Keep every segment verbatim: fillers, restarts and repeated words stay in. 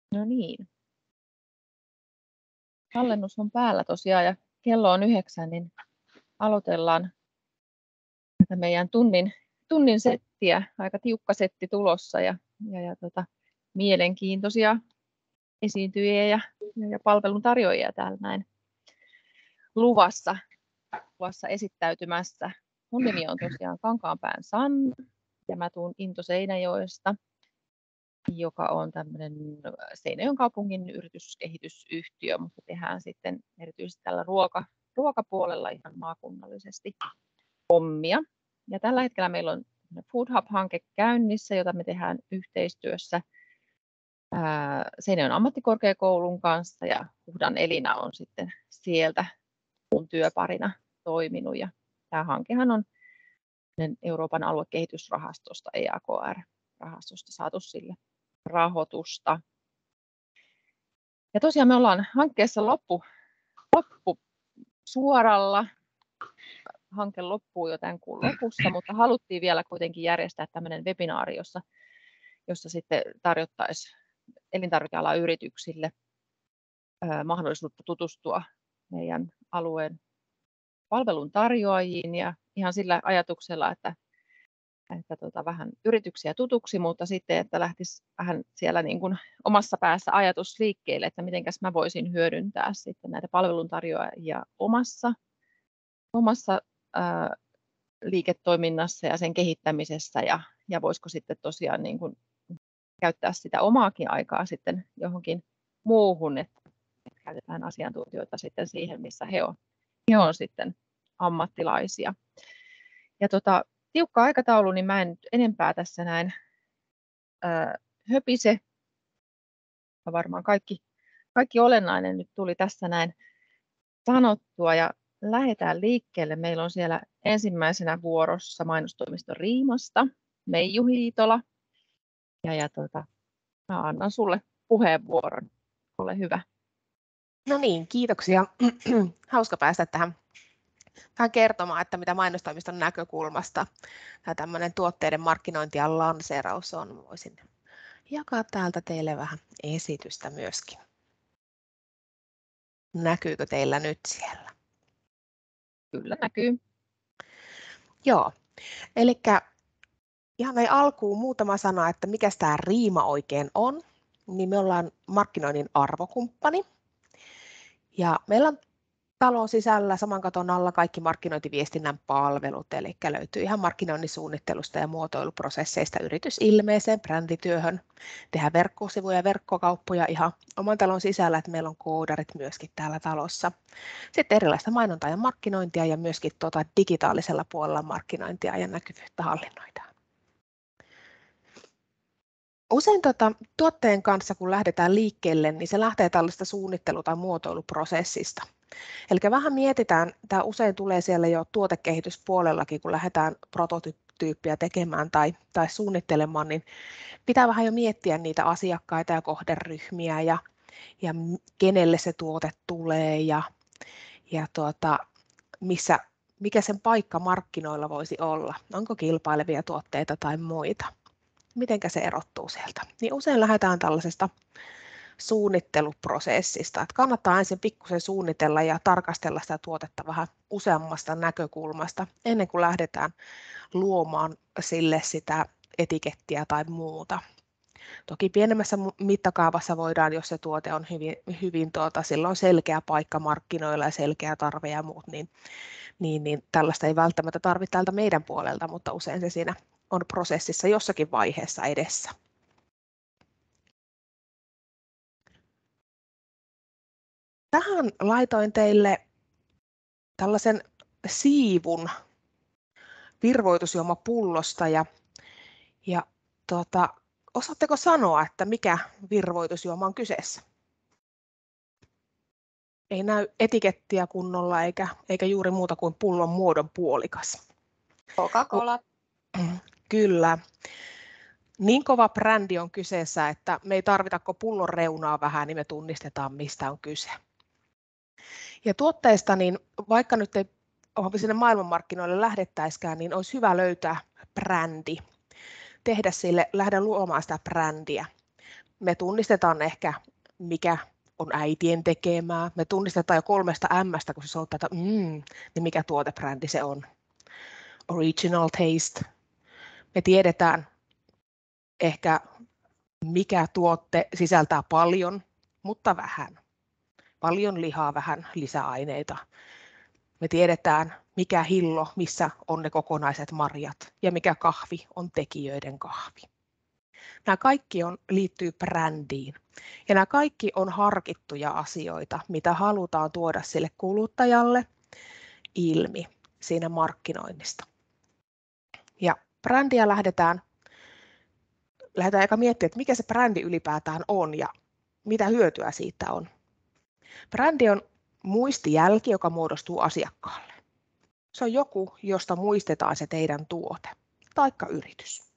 No niin. Tallennus on päällä tosiaan ja kello on yhdeksän, niin aloitellaan tätä meidän tunnin, tunnin settiä. Aika tiukka setti tulossa ja, ja, ja tota, mielenkiintoisia esiintyjiä ja, ja palveluntarjoajia täällä näin luvassa, luvassa esittäytymässä. Mun nimi on tosiaan Kankaanpään Sanna ja mä tuun Into Seinäjoesta, joka on tämmöinen Seinäjoen kaupungin yrityskehitysyhtiö, mutta tehdään sitten erityisesti tällä ruoka, ruokapuolella ihan maakunnallisesti hommia. Ja tällä hetkellä meillä on Food Hub-hanke käynnissä, jota me tehdään yhteistyössä ää, Seinäjoen ammattikorkeakoulun kanssa ja Huhdan Elina on sitten sieltä mun työparina toiminut. Ja tämä hankehan on Euroopan aluekehitysrahastosta, E A K R-rahastosta saatu sille rahoitusta. Ja tosiaan me ollaan hankkeessa loppu, loppu suoralla. Hanke loppuu jo tämän kuun lopussa, mutta haluttiin vielä kuitenkin järjestää tämmöinen webinaari, jossa, jossa sitten tarjottaisiin elintarvikealan yrityksille ää, mahdollisuutta tutustua meidän alueen palveluntarjoajiin ja ihan sillä ajatuksella, että että tota, vähän yrityksiä tutuksi, mutta sitten, että lähtisi vähän siellä niin kuin omassa päässä ajatus liikkeelle, että mitenkäs mä voisin hyödyntää sitten näitä palveluntarjoajia omassa, omassa ää, liiketoiminnassa ja sen kehittämisessä ja, ja voisiko sitten tosiaan niin kuin käyttää sitä omaakin aikaa sitten johonkin muuhun, että käytetään asiantuntijoita sitten siihen, missä he on, he on sitten ammattilaisia. Ja tota, tiukka aikataulu, niin mä en nyt enempää tässä näin ää, höpise. Varmaan kaikki, kaikki olennainen nyt tuli tässä näin sanottua ja lähdetään liikkeelle. Meillä on siellä ensimmäisenä vuorossa mainostoimiston Riimasta Meiju Hiitola. Ja, ja tota, mä annan sulle puheenvuoron. Ole hyvä. No niin, kiitoksia. Hauska päästä tähän vähän kertomaan, että mitä mainostoimiston näkökulmasta tämä tämmöinen tuotteiden markkinointi ja lanseeraus on. Voisin jakaa täältä teille vähän esitystä myöskin. Näkyykö teillä nyt siellä? Kyllä näkyy. Joo, eli ihan näin alkuun muutama sana, että mikä tämä Riima oikein on. Niin me ollaan markkinoinnin arvokumppani. Ja meillä on talon sisällä saman katon alla kaikki markkinointiviestinnän palvelut, eli löytyy ihan markkinoinnin suunnittelusta ja muotoiluprosesseista yritysilmeeseen, brändityöhön, tehdään verkkosivuja ja verkkokauppoja ihan oman talon sisällä, että meillä on koodarit myöskin täällä talossa. Sitten erilaista mainontaa ja markkinointia ja myöskin tuota digitaalisella puolella markkinointia ja näkyvyyttä hallinnoidaan. Usein tuota, tuotteen kanssa, kun lähdetään liikkeelle, niin se lähtee tällaista suunnittelu- tai muotoiluprosessista. Eli vähän mietitään, tämä usein tulee siellä jo tuotekehityspuolellakin, kun lähdetään prototyyppiä tekemään tai, tai suunnittelemaan, niin pitää vähän jo miettiä niitä asiakkaita ja kohderyhmiä ja, ja kenelle se tuote tulee ja, ja tuota, missä, mikä sen paikka markkinoilla voisi olla, onko kilpailevia tuotteita tai muita. Mitenkä se erottuu sieltä? Niin usein lähdetään tällaisesta suunnitteluprosessista. Että kannattaa ensin pikkusen suunnitella ja tarkastella sitä tuotetta vähän useammasta näkökulmasta ennen kuin lähdetään luomaan sille sitä etikettiä tai muuta. Toki pienemmässä mittakaavassa voidaan, jos se tuote on hyvin, hyvin tuota, silloin selkeä paikka markkinoilla ja selkeä tarve ja muut, niin, niin, niin tällaista ei välttämättä tarvitse täältä meidän puolelta, mutta usein se siinä on prosessissa jossakin vaiheessa edessä. Tähän laitoin teille tällaisen siivun virvoitusjuomapullosta ja, ja tuota, osaatteko sanoa, että mikä virvoitusjuoma on kyseessä? Ei näy etikettiä kunnolla eikä, eikä juuri muuta kuin pullon muodon puolikas. Coca-Cola. Kyllä. Niin kova brändi on kyseessä, että me ei tarvita kuin pullon reunaa vähän, niin me tunnistetaan, mistä on kyse. Ja tuotteista, niin vaikka nyt ei sinne maailmanmarkkinoille lähdettäisikään, niin olisi hyvä löytää brändi. Tehdä sille, lähde luomaan sitä brändiä. me tunnistetaan ehkä, mikä on äitien tekemää. Me tunnistetaan jo kolmesta M:stä, kun se sanoo tätä, mm, niin mikä tuotebrändi se on. Original taste. Me tiedetään ehkä, mikä tuote sisältää paljon, mutta vähän. Paljon lihaa, vähän lisäaineita. Me tiedetään, mikä hillo, missä on ne kokonaiset marjat ja mikä kahvi on tekijöiden kahvi. Nämä kaikki on, liittyy brändiin ja nämä kaikki on harkittuja asioita, mitä halutaan tuoda sille kuluttajalle ilmi siinä markkinoinnista. Ja brändiä lähdetään, lähdetään aika miettimään, että mikä se brändi ylipäätään on ja mitä hyötyä siitä on. Brändi on muistijälki, joka muodostuu asiakkaalle. Se on joku, josta muistetaan se teidän tuote taikka yritys.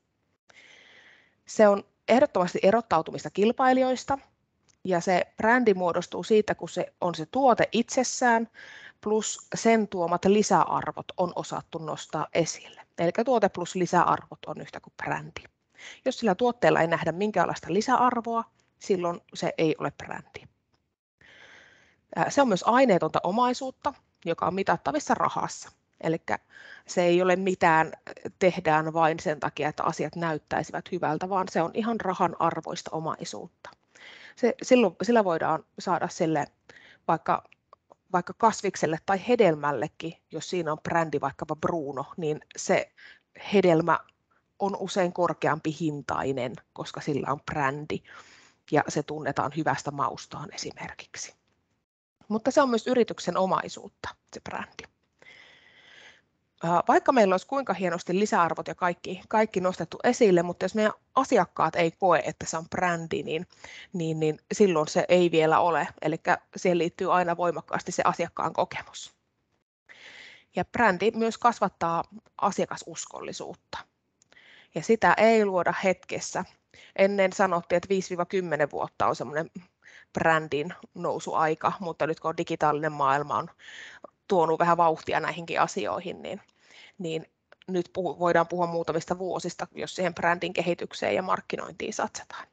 Se on ehdottomasti erottautumista kilpailijoista ja se brändi muodostuu siitä, kun se on se tuote itsessään plus sen tuomat lisäarvot on osattu nostaa esille. Eli tuote plus lisäarvot on yhtä kuin brändi. Jos sillä tuotteella ei nähdä minkäänlaista lisäarvoa, silloin se ei ole brändi. Se on myös aineetonta omaisuutta, joka on mitattavissa rahassa. Eli se ei ole mitään tehdään vain sen takia, että asiat näyttäisivät hyvältä, vaan se on ihan rahan arvoista omaisuutta. Se, silloin, sillä voidaan saada sille vaikka, vaikka kasvikselle tai hedelmällekin, jos siinä on brändi vaikkapa Bruno, niin se hedelmä on usein korkeampi hintainen, koska sillä on brändi ja se tunnetaan hyvästä maustaan esimerkiksi. Mutta se on myös yrityksen omaisuutta, se brändi. Vaikka meillä olisi kuinka hienosti lisäarvot ja kaikki, kaikki nostettu esille, mutta jos meidän asiakkaat ei koe, että se on brändi, niin, niin, niin silloin se ei vielä ole. Eli siihen liittyy aina voimakkaasti se asiakkaan kokemus. Ja brändi myös kasvattaa asiakasuskollisuutta. Ja sitä ei luoda hetkessä. Ennen sanottiin, että viisi kymmenen vuotta on semmoinen brändin nousuaika, mutta nyt kun digitaalinen maailma on tuonut vähän vauhtia näihinkin asioihin, niin, niin nyt puhu, voidaan puhua muutamista vuosista, jos siihen brändin kehitykseen ja markkinointiin satsataan.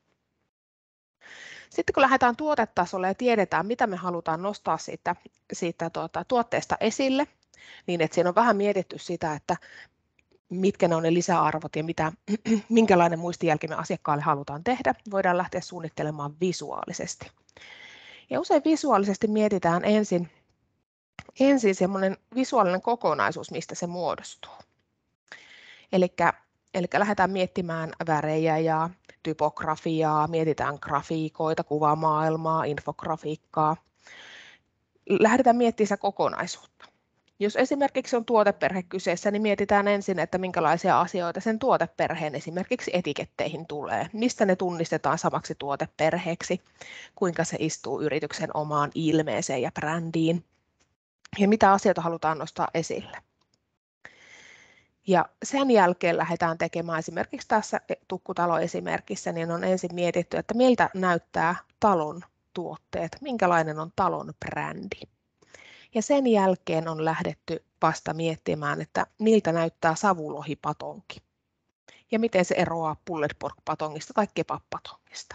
Sitten kun lähdetään tuotetasolle ja tiedetään, mitä me halutaan nostaa siitä, siitä tuota, tuotteesta esille, niin että siinä on vähän mietitty sitä, että mitkä ne on ne lisäarvot ja mitä, minkälainen muistijälki me asiakkaalle halutaan tehdä, voidaan lähteä suunnittelemaan visuaalisesti. Ja usein visuaalisesti mietitään ensin, ensin semmoinen visuaalinen kokonaisuus, mistä se muodostuu. Elikkä, elikkä lähdetään miettimään värejä ja typografiaa, mietitään grafiikoita, kuvamaailmaa, infografiikkaa. Lähdetään miettimään sitä kokonaisuutta. Jos esimerkiksi on tuoteperhe kyseessä, niin mietitään ensin, että minkälaisia asioita sen tuoteperheen esimerkiksi etiketteihin tulee. Mistä ne tunnistetaan samaksi tuoteperheeksi, kuinka se istuu yrityksen omaan ilmeeseen ja brändiin ja mitä asioita halutaan nostaa esille. Ja sen jälkeen lähdetään tekemään esimerkiksi tässä tukkutalo-esimerkissä, niin on ensin mietitty, että miltä näyttää talon tuotteet, minkälainen on talon brändi. Ja sen jälkeen on lähdetty vasta miettimään, että miltä näyttää savulohipatonki ja miten se eroaa pulled pork-patongista tai kebab-patongista.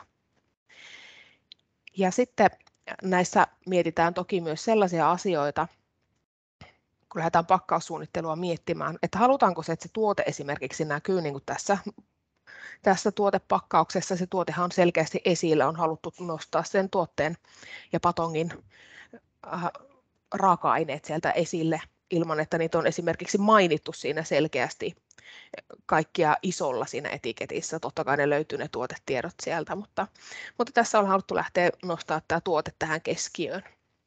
Ja sitten näissä mietitään toki myös sellaisia asioita, kun lähdetään pakkaussuunnittelua miettimään, että halutaanko se, että se tuote esimerkiksi näkyy niin kuin tässä, tässä tuotepakkauksessa. Se tuotehan on selkeästi esillä, on haluttu nostaa sen tuotteen ja patongin äh, raaka-aineet sieltä esille ilman, että niitä on esimerkiksi mainittu siinä selkeästi kaikkia isolla siinä etiketissä. Totta kai ne löytyy ne tuotetiedot sieltä, mutta, mutta tässä on haluttu lähteä nostaa tämä tuote tähän keskiöön.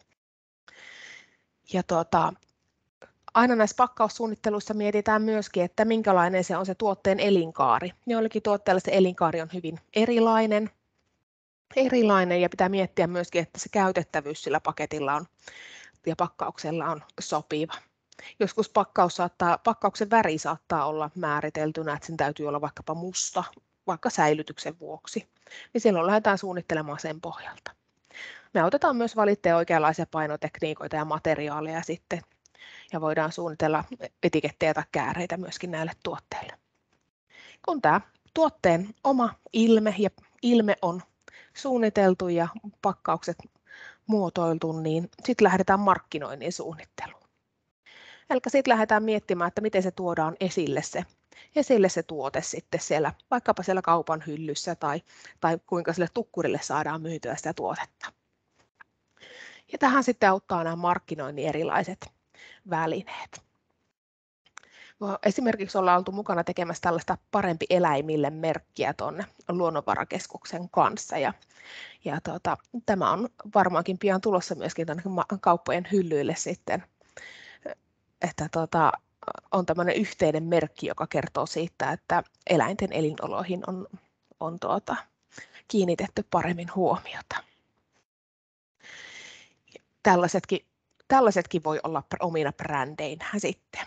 Ja tuota, aina näissä pakkaussuunnitteluissa mietitään myöskin, että minkälainen se on se tuotteen elinkaari. Joillekin tuotteilla se elinkaari on hyvin erilainen, erilainen ja pitää miettiä myöskin, että se käytettävyys sillä paketilla on ja pakkauksella on sopiva. Joskus pakkaus saattaa, pakkauksen väri saattaa olla määriteltynä, että sen täytyy olla vaikkapa musta, vaikka säilytyksen vuoksi. Niin silloin lähdetään suunnittelemaan sen pohjalta. Me autetaan myös valittamaan oikeanlaisia painotekniikoita ja materiaaleja sitten, ja voidaan suunnitella etikettejä tai kääreitä myöskin näille tuotteille. Kun tämä tuotteen oma ilme ja ilme on suunniteltu ja pakkaukset muotoiltu, niin sitten lähdetään markkinoinnin suunnitteluun. Eli sitten lähdetään miettimään, että miten se tuodaan esille se, esille se tuote sitten siellä, vaikkapa siellä kaupan hyllyssä tai, tai kuinka sille tukkurille saadaan myytyä sitä tuotetta. Ja tähän sitten auttaa nämä markkinoinnin erilaiset välineet. Esimerkiksi ollaan oltu mukana tekemässä tällaista Parempi eläimille -merkkiä tuonne Luonnonvarakeskuksen kanssa. Ja, ja tuota, tämä on varmaankin pian tulossa myöskin tuonne kauppojen hyllyille sitten, että tuota, on tämmöinen yhteinen merkki, joka kertoo siitä, että eläinten elinoloihin on, on tuota, kiinnitetty paremmin huomiota. Tällaisetkin, tällaisetkin voi olla omina brändeinä sitten.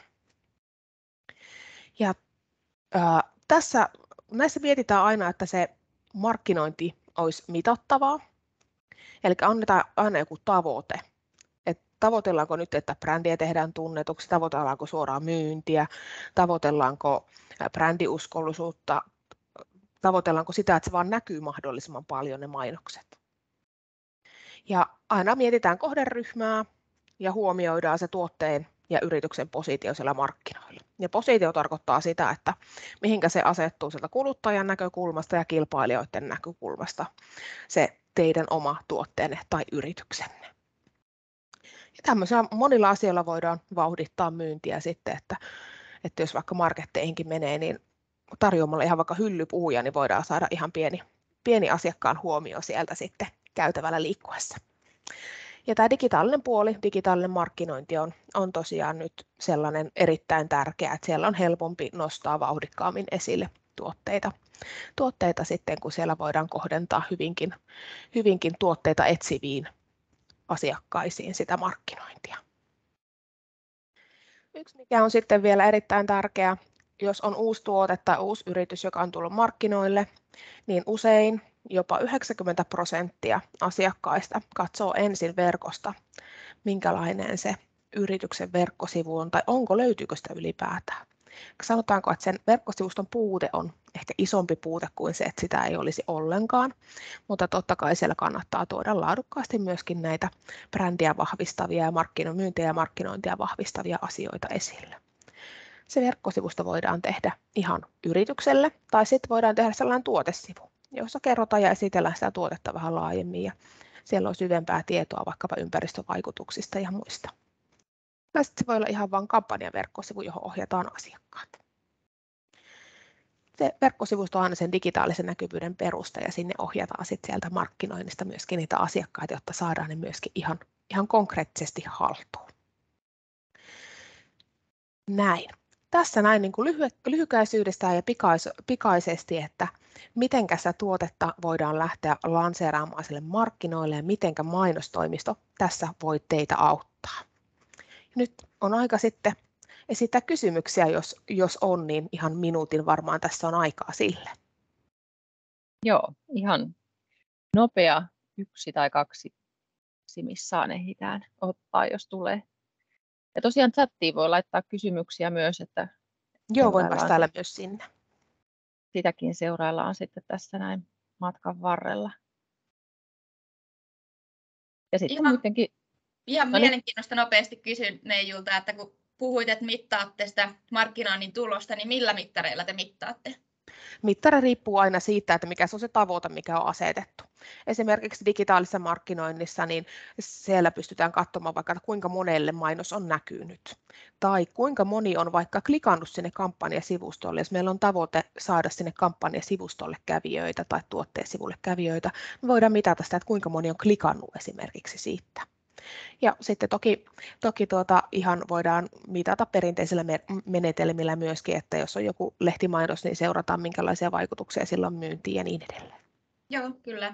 Ja ää, tässä, näissä mietitään aina, että se markkinointi olisi mitattavaa, eli annetaan aina joku tavoite. Et tavoitellaanko nyt, että brändiä tehdään tunnetuksi, tavoitellaanko suoraan myyntiä, tavoitellaanko brändiuskollisuutta, tavoitellaanko sitä, että se vaan näkyy mahdollisimman paljon ne mainokset. Ja aina mietitään kohderyhmää ja huomioidaan se tuotteen ja yrityksen positio siellä markkinoilla. Ja positio tarkoittaa sitä, että mihinkä se asettuu sieltä kuluttajan näkökulmasta ja kilpailijoiden näkökulmasta se teidän oma tuotteenne tai yrityksenne. Ja tämmöisillä monilla asioilla voidaan vauhdittaa myyntiä sitten, että, että jos vaikka marketteihinkin menee, niin tarjoamalla ihan vaikka hyllypuhuja, niin voidaan saada ihan pieni, pieni asiakkaan huomio sieltä sitten käytävällä liikkuessa. Ja tämä digitaalinen puoli, digitaalinen markkinointi on, on tosiaan nyt sellainen erittäin tärkeä, että siellä on helpompi nostaa vauhdikkaammin esille tuotteita, tuotteita sitten, kun siellä voidaan kohdentaa hyvinkin, hyvinkin tuotteita etsiviin asiakkaisiin sitä markkinointia. Yksi, mikä on sitten vielä erittäin tärkeä, jos on uusi tuote tai uusi yritys, joka on tullut markkinoille, niin usein jopa yhdeksänkymmentä prosenttia asiakkaista katsoo ensin verkosta, minkälainen se yrityksen verkkosivu on tai onko löytyykö sitä ylipäätään. Sanotaanko, että sen verkkosivuston puute on ehkä isompi puute kuin se, että sitä ei olisi ollenkaan, mutta totta kai siellä kannattaa tuoda laadukkaasti myöskin näitä brändiä vahvistavia ja markkinointia ja markkinointia vahvistavia asioita esille. Se verkkosivusto voidaan tehdä ihan yritykselle tai sitten voidaan tehdä sellainen tuotesivu, jossa kerrotaan ja esitellään sitä tuotetta vähän laajemmin ja siellä on syvempää tietoa vaikkapa ympäristövaikutuksista ja muista. Tai sitten se voi olla ihan vain kampanjan verkkosivu, johon ohjataan asiakkaat. Se verkkosivusto on aina sen digitaalisen näkyvyyden perusta ja sinne ohjataan sitten sieltä markkinoinnista myöskin niitä asiakkaita, jotta saadaan ne myöskin ihan, ihan konkreettisesti haltuun. Näin. Tässä näin niin kuin lyhy- lyhykäisyydestään ja pikais, pikaisesti, että mitenkä sitä tuotetta voidaan lähteä lanseeraamaan sille markkinoille ja mitenkä mainostoimisto tässä voi teitä auttaa. Nyt on aika sitten esittää kysymyksiä, jos, jos on, niin ihan minuutin varmaan tässä on aikaa sille. Joo, ihan nopea yksi tai kaksi, missään ehditään ottaa, jos tulee. Ja tosiaan chattiin voi laittaa kysymyksiä myös, että joo, voin vastailla myös sinne. Sitäkin seuraillaan sitten tässä näin matkan varrella. Ja sitten ihan, muutenkin... Ihan no niin. mielenkiinnosta nopeasti kysyn Neijulta, että kun puhuit, että mittaatte sitä markkinoinnin tulosta, niin millä mittareilla te mittaatte? Mittari riippuu aina siitä, että mikä se on se tavoite, mikä on asetettu. Esimerkiksi digitaalisessa markkinoinnissa, niin siellä pystytään katsomaan vaikka, että kuinka monelle mainos on näkynyt. Tai kuinka moni on vaikka klikannut sinne kampanjasivustolle. Jos meillä on tavoite saada sinne kampanjasivustolle kävijöitä tai tuotteesivulle kävijöitä, me voidaan mitata sitä, että kuinka moni on klikannut esimerkiksi siitä. Ja sitten toki, toki tuota, ihan voidaan mitata perinteisillä menetelmillä myöskin, että jos on joku lehtimainos, niin seurataan minkälaisia vaikutuksia sillä on myyntiin ja niin edelleen. Joo, kyllä.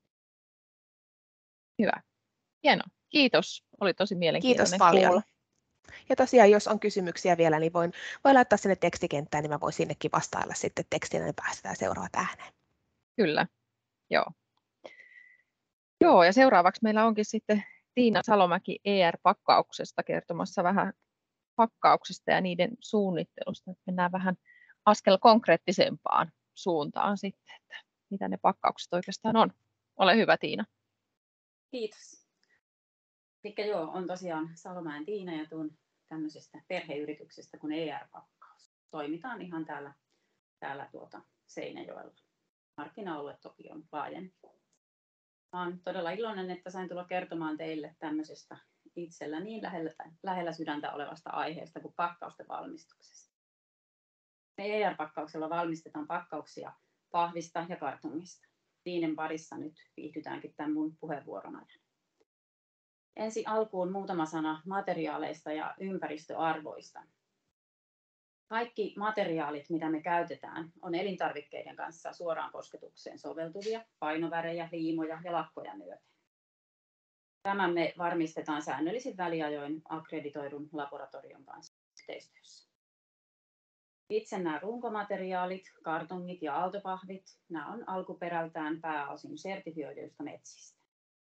Hyvä. Hienoa. Kiitos. Oli tosi mielenkiintoinen. Kiitos paljon. Ja tosiaan, jos on kysymyksiä vielä, niin voin, voin laittaa sinne tekstikenttään, niin mä voin sinnekin vastailla sitten tekstinä, niin päästään seuraavat ääneen. Kyllä. Joo. Joo, ja seuraavaksi meillä onkin sitten Tiina Salomäki E R-pakkauksesta kertomassa vähän pakkauksista ja niiden suunnittelusta. Mennään vähän askel konkreettisempaan suuntaan sitten, että mitä ne pakkaukset oikeastaan on. Ole hyvä, Tiina. Kiitos. Eli joo, on tosiaan Salomäen Tiina ja tuun tämmöisestä perheyrityksestä kuin E R-pakkaus. Toimitaan ihan täällä, täällä tuota Seinäjoella. Markkina-alue toki on laajempi. Olen todella iloinen, että sain tulla kertomaan teille tämmöisestä itsellä niin lähellä, lähellä sydäntä olevasta aiheesta kuin pakkausten valmistuksesta. Me E R-pakkauksella valmistetaan pakkauksia pahvista ja kartongista. Niiden parissa nyt viihdytäänkin tämän mun puheenvuoron ajan. Ensi alkuun muutama sana materiaaleista ja ympäristöarvoista. Kaikki materiaalit, mitä me käytetään, on elintarvikkeiden kanssa suoraan kosketukseen soveltuvia, painovärejä, liimoja ja lakkoja myöten. Tämän me varmistetaan säännöllisin väliajoin akkreditoidun laboratorion kanssa yhteistyössä. Itse nämä runkomateriaalit, kartongit ja aaltopahvit, nämä on alkuperältään pääosin sertifioiduista metsistä.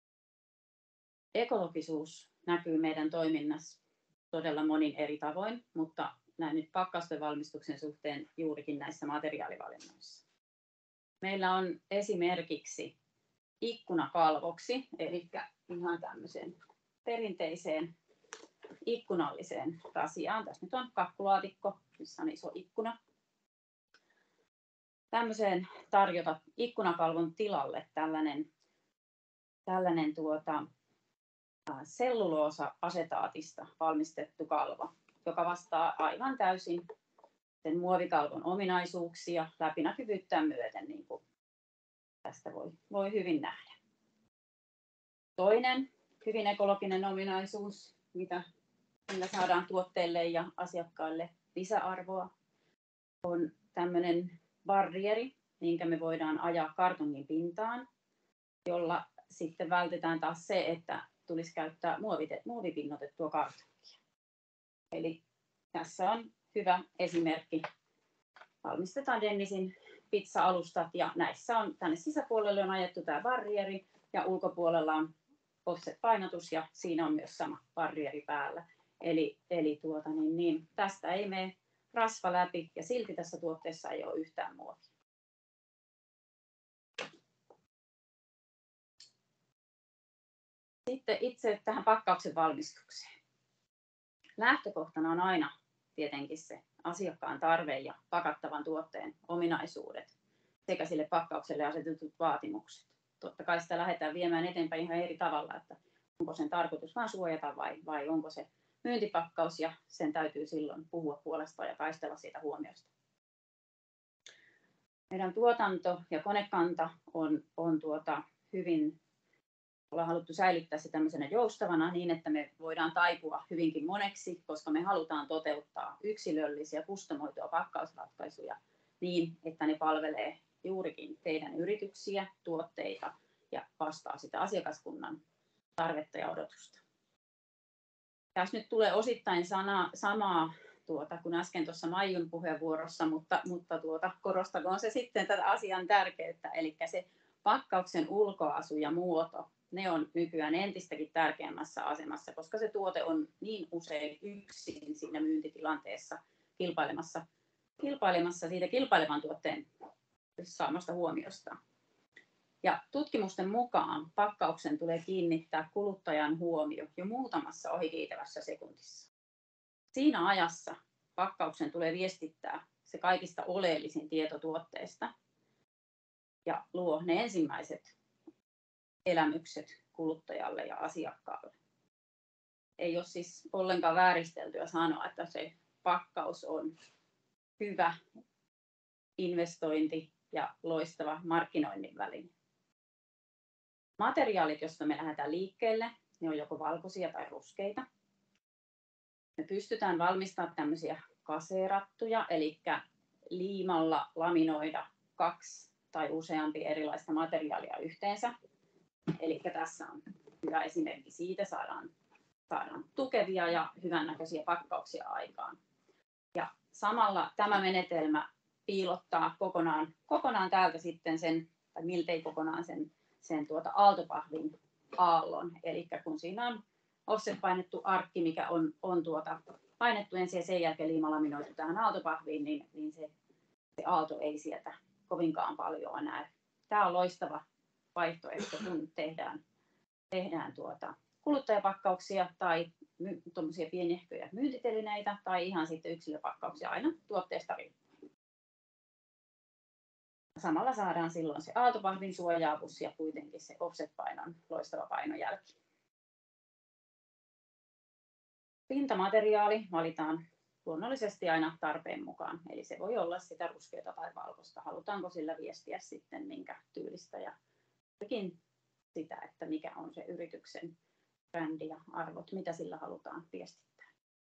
Ekologisuus näkyy meidän toiminnassa todella monin eri tavoin, mutta näin nyt pakkausten valmistuksen suhteen juurikin näissä materiaalivalinnoissa. Meillä on esimerkiksi ikkunakalvoksi, eli ihan tämmöiseen perinteiseen ikkunalliseen rasiaan. Tässä nyt on kakkulaatikko, missä on iso ikkuna. Tämmöiseen tarjota ikkunakalvon tilalle tällainen, tällainen tuota, selluloosa-asetaatista valmistettu kalvo, joka vastaa aivan täysin sen muovikalvon ominaisuuksia läpinäkyvyyttään myöten, niin kuin tästä voi, voi hyvin nähdä. Toinen hyvin ekologinen ominaisuus, mitä millä saadaan tuotteille ja asiakkaille lisäarvoa, on tämmöinen barrieri, minkä me voidaan ajaa kartongin pintaan, jolla sitten vältetään taas se, että tulisi käyttää muovipinnotettua kartongia. Eli tässä on hyvä esimerkki. Valmistetaan Dennisin pizza-alustat ja näissä on tänne sisäpuolelle on ajettu tämä barrieri ja ulkopuolella on offset-painotus ja siinä on myös sama barrieri päällä. Eli, eli tuota, niin, niin, tästä ei mene rasva läpi ja silti tässä tuotteessa ei ole yhtään muovia. Sitten itse tähän pakkauksen valmistukseen. Lähtökohtana on aina tietenkin se asiakkaan tarve ja pakattavan tuotteen ominaisuudet sekä sille pakkaukselle asetetut vaatimukset. Totta kai sitä lähdetään viemään eteenpäin ihan eri tavalla, että onko sen tarkoitus vain suojata vai, vai onko se myyntipakkaus ja sen täytyy silloin puhua puolestaan ja taistella siitä huomiosta. Meidän tuotanto ja konekanta on, on tuota hyvin, ollaan haluttu säilyttää se tämmöisenä joustavana niin, että me voidaan taipua hyvinkin moneksi, koska me halutaan toteuttaa yksilöllisiä kustomoituja pakkausratkaisuja niin, että ne palvelee juurikin teidän yrityksiä, tuotteita ja vastaa sitä asiakaskunnan tarvetta ja odotusta. Tässä nyt tulee osittain sana, samaa tuota, kuin äsken tuossa Maijun puheenvuorossa, mutta, mutta tuota, korostakoon se sitten tätä asian tärkeyttä, eli se pakkauksen ulkoasu ja muoto, ne on nykyään entistäkin tärkeämmässä asemassa, koska se tuote on niin usein yksin siinä myyntitilanteessa kilpailemassa, kilpailemassa siitä kilpailevan tuotteen saamasta huomiosta. Ja tutkimusten mukaan pakkauksen tulee kiinnittää kuluttajan huomio jo muutamassa ohikiitävässä sekunnissa. Siinä ajassa pakkauksen tulee viestittää se kaikista oleellisin tieto tuotteesta ja luo ne ensimmäiset elämykset kuluttajalle ja asiakkaalle. Ei ole siis ollenkaan vääristeltyä sanoa, että se pakkaus on hyvä investointi ja loistava markkinoinnin väline. Materiaalit, joista me lähdetään liikkeelle, ne on joko valkoisia tai ruskeita. Me pystytään valmistamaan tämmöisiä kaseerattuja, eli liimalla laminoida kaksi tai useampi erilaista materiaalia yhteensä. Eli tässä on hyvä esimerkki siitä, saadaan, saadaan tukevia ja hyvännäköisiä pakkauksia aikaan. Ja samalla tämä menetelmä piilottaa kokonaan, kokonaan täältä sitten sen, tai miltei kokonaan sen, sen tuota aaltopahvin aallon. Eli kun siinä on offset-painettu arkki, mikä on, on tuota painettu ensin ja sen jälkeen liimalaminoitu tähän aaltopahviin, niin, niin se, se aalto ei sieltä kovinkaan paljon näy. Tämä on loistava vaihtoehto, kun tehdään, tehdään tuota kuluttajapakkauksia tai tuommoisia pienehköjä myyntitelineitä tai ihan sitten yksilöpakkauksia aina tuotteesta riippuen. Samalla saadaan silloin se aaltopahvin suojaavuus ja kuitenkin se offset-painon loistava painojälki. Pintamateriaali valitaan luonnollisesti aina tarpeen mukaan, eli se voi olla sitä ruskeata tai valkoista. Halutaanko sillä viestiä sitten minkä tyylistä ja sitä, että mikä on se yrityksen brändi ja arvot, mitä sillä halutaan viestittää.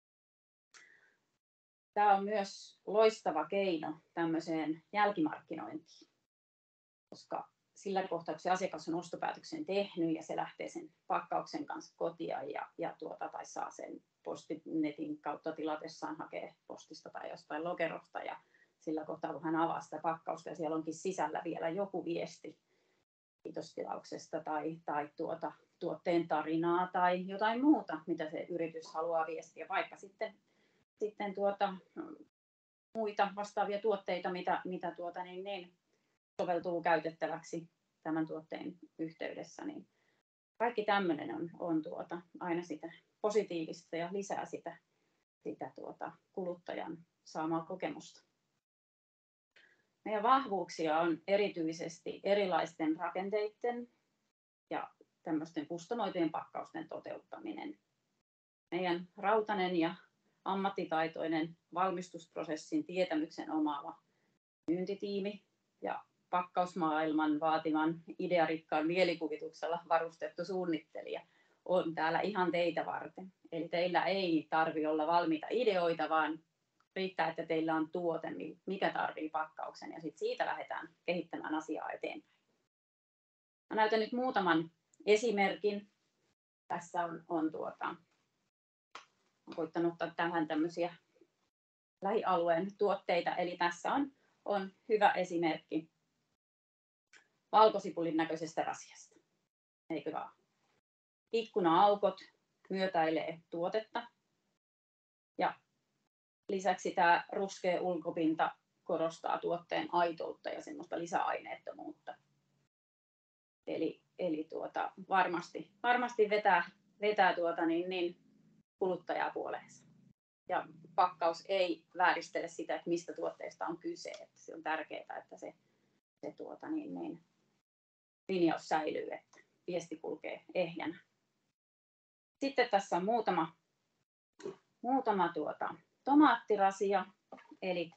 Tämä on myös loistava keino tämmöiseen jälkimarkkinointiin, koska sillä kohtaa, kun se asiakas on ostopäätöksen tehnyt ja se lähtee sen pakkauksen kanssa kotia ja, ja tuota, tai saa sen postinetin kautta tilatessaan hakea postista tai jostain lokerosta ja sillä kohtaa, kun hän avaa sitä pakkausta ja siellä onkin sisällä vielä joku viesti kiitostilauksesta tai, tai tuota, tuotteen tarinaa tai jotain muuta, mitä se yritys haluaa viestiä, vaikka sitten, sitten tuota, muita vastaavia tuotteita, mitä, mitä tuota, niin, niin, soveltuu käytettäväksi tämän tuotteen yhteydessä, niin kaikki tämmöinen on, on tuota, aina sitä positiivista ja lisää sitä, sitä tuota, kuluttajan saamaa kokemusta. Meidän vahvuuksia on erityisesti erilaisten rakenteiden ja tämmöisten kustomoitujen pakkausten toteuttaminen. Meidän rautainen ja ammattitaitoinen valmistusprosessin tietämyksen omaava myyntitiimi ja pakkausmaailman vaatiman idearikkaan mielikuvituksella varustettu suunnittelija on täällä ihan teitä varten. Eli teillä ei tarvitse olla valmiita ideoita, vaan riittää, että teillä on tuote, mikä tarvitsee pakkauksen, ja sitten siitä lähdetään kehittämään asiaa eteenpäin. Mä näytän nyt muutaman esimerkin. Tässä on, on tuota, olen koittanut ottaa tähän tämmöisiä lähialueen tuotteita, eli tässä on, on hyvä esimerkki valkosipulin näköisestä rasiasta. Eikö vaan? Ikkuna-aukot myötäilee tuotetta ja lisäksi tämä ruskea ulkopinta korostaa tuotteen aitoutta ja semmoista lisäaineettomuutta. Eli, eli tuota, varmasti, varmasti vetää, vetää tuota niin, niin kuluttajaa puoleensa. Ja pakkaus ei vääristele sitä, että mistä tuotteesta on kyse. Että se on tärkeää, että se, se tuota niin, niin, linjaus säilyy, että viesti kulkee ehjänä. Sitten tässä on muutama, muutama tuota, tomaattirasia, eli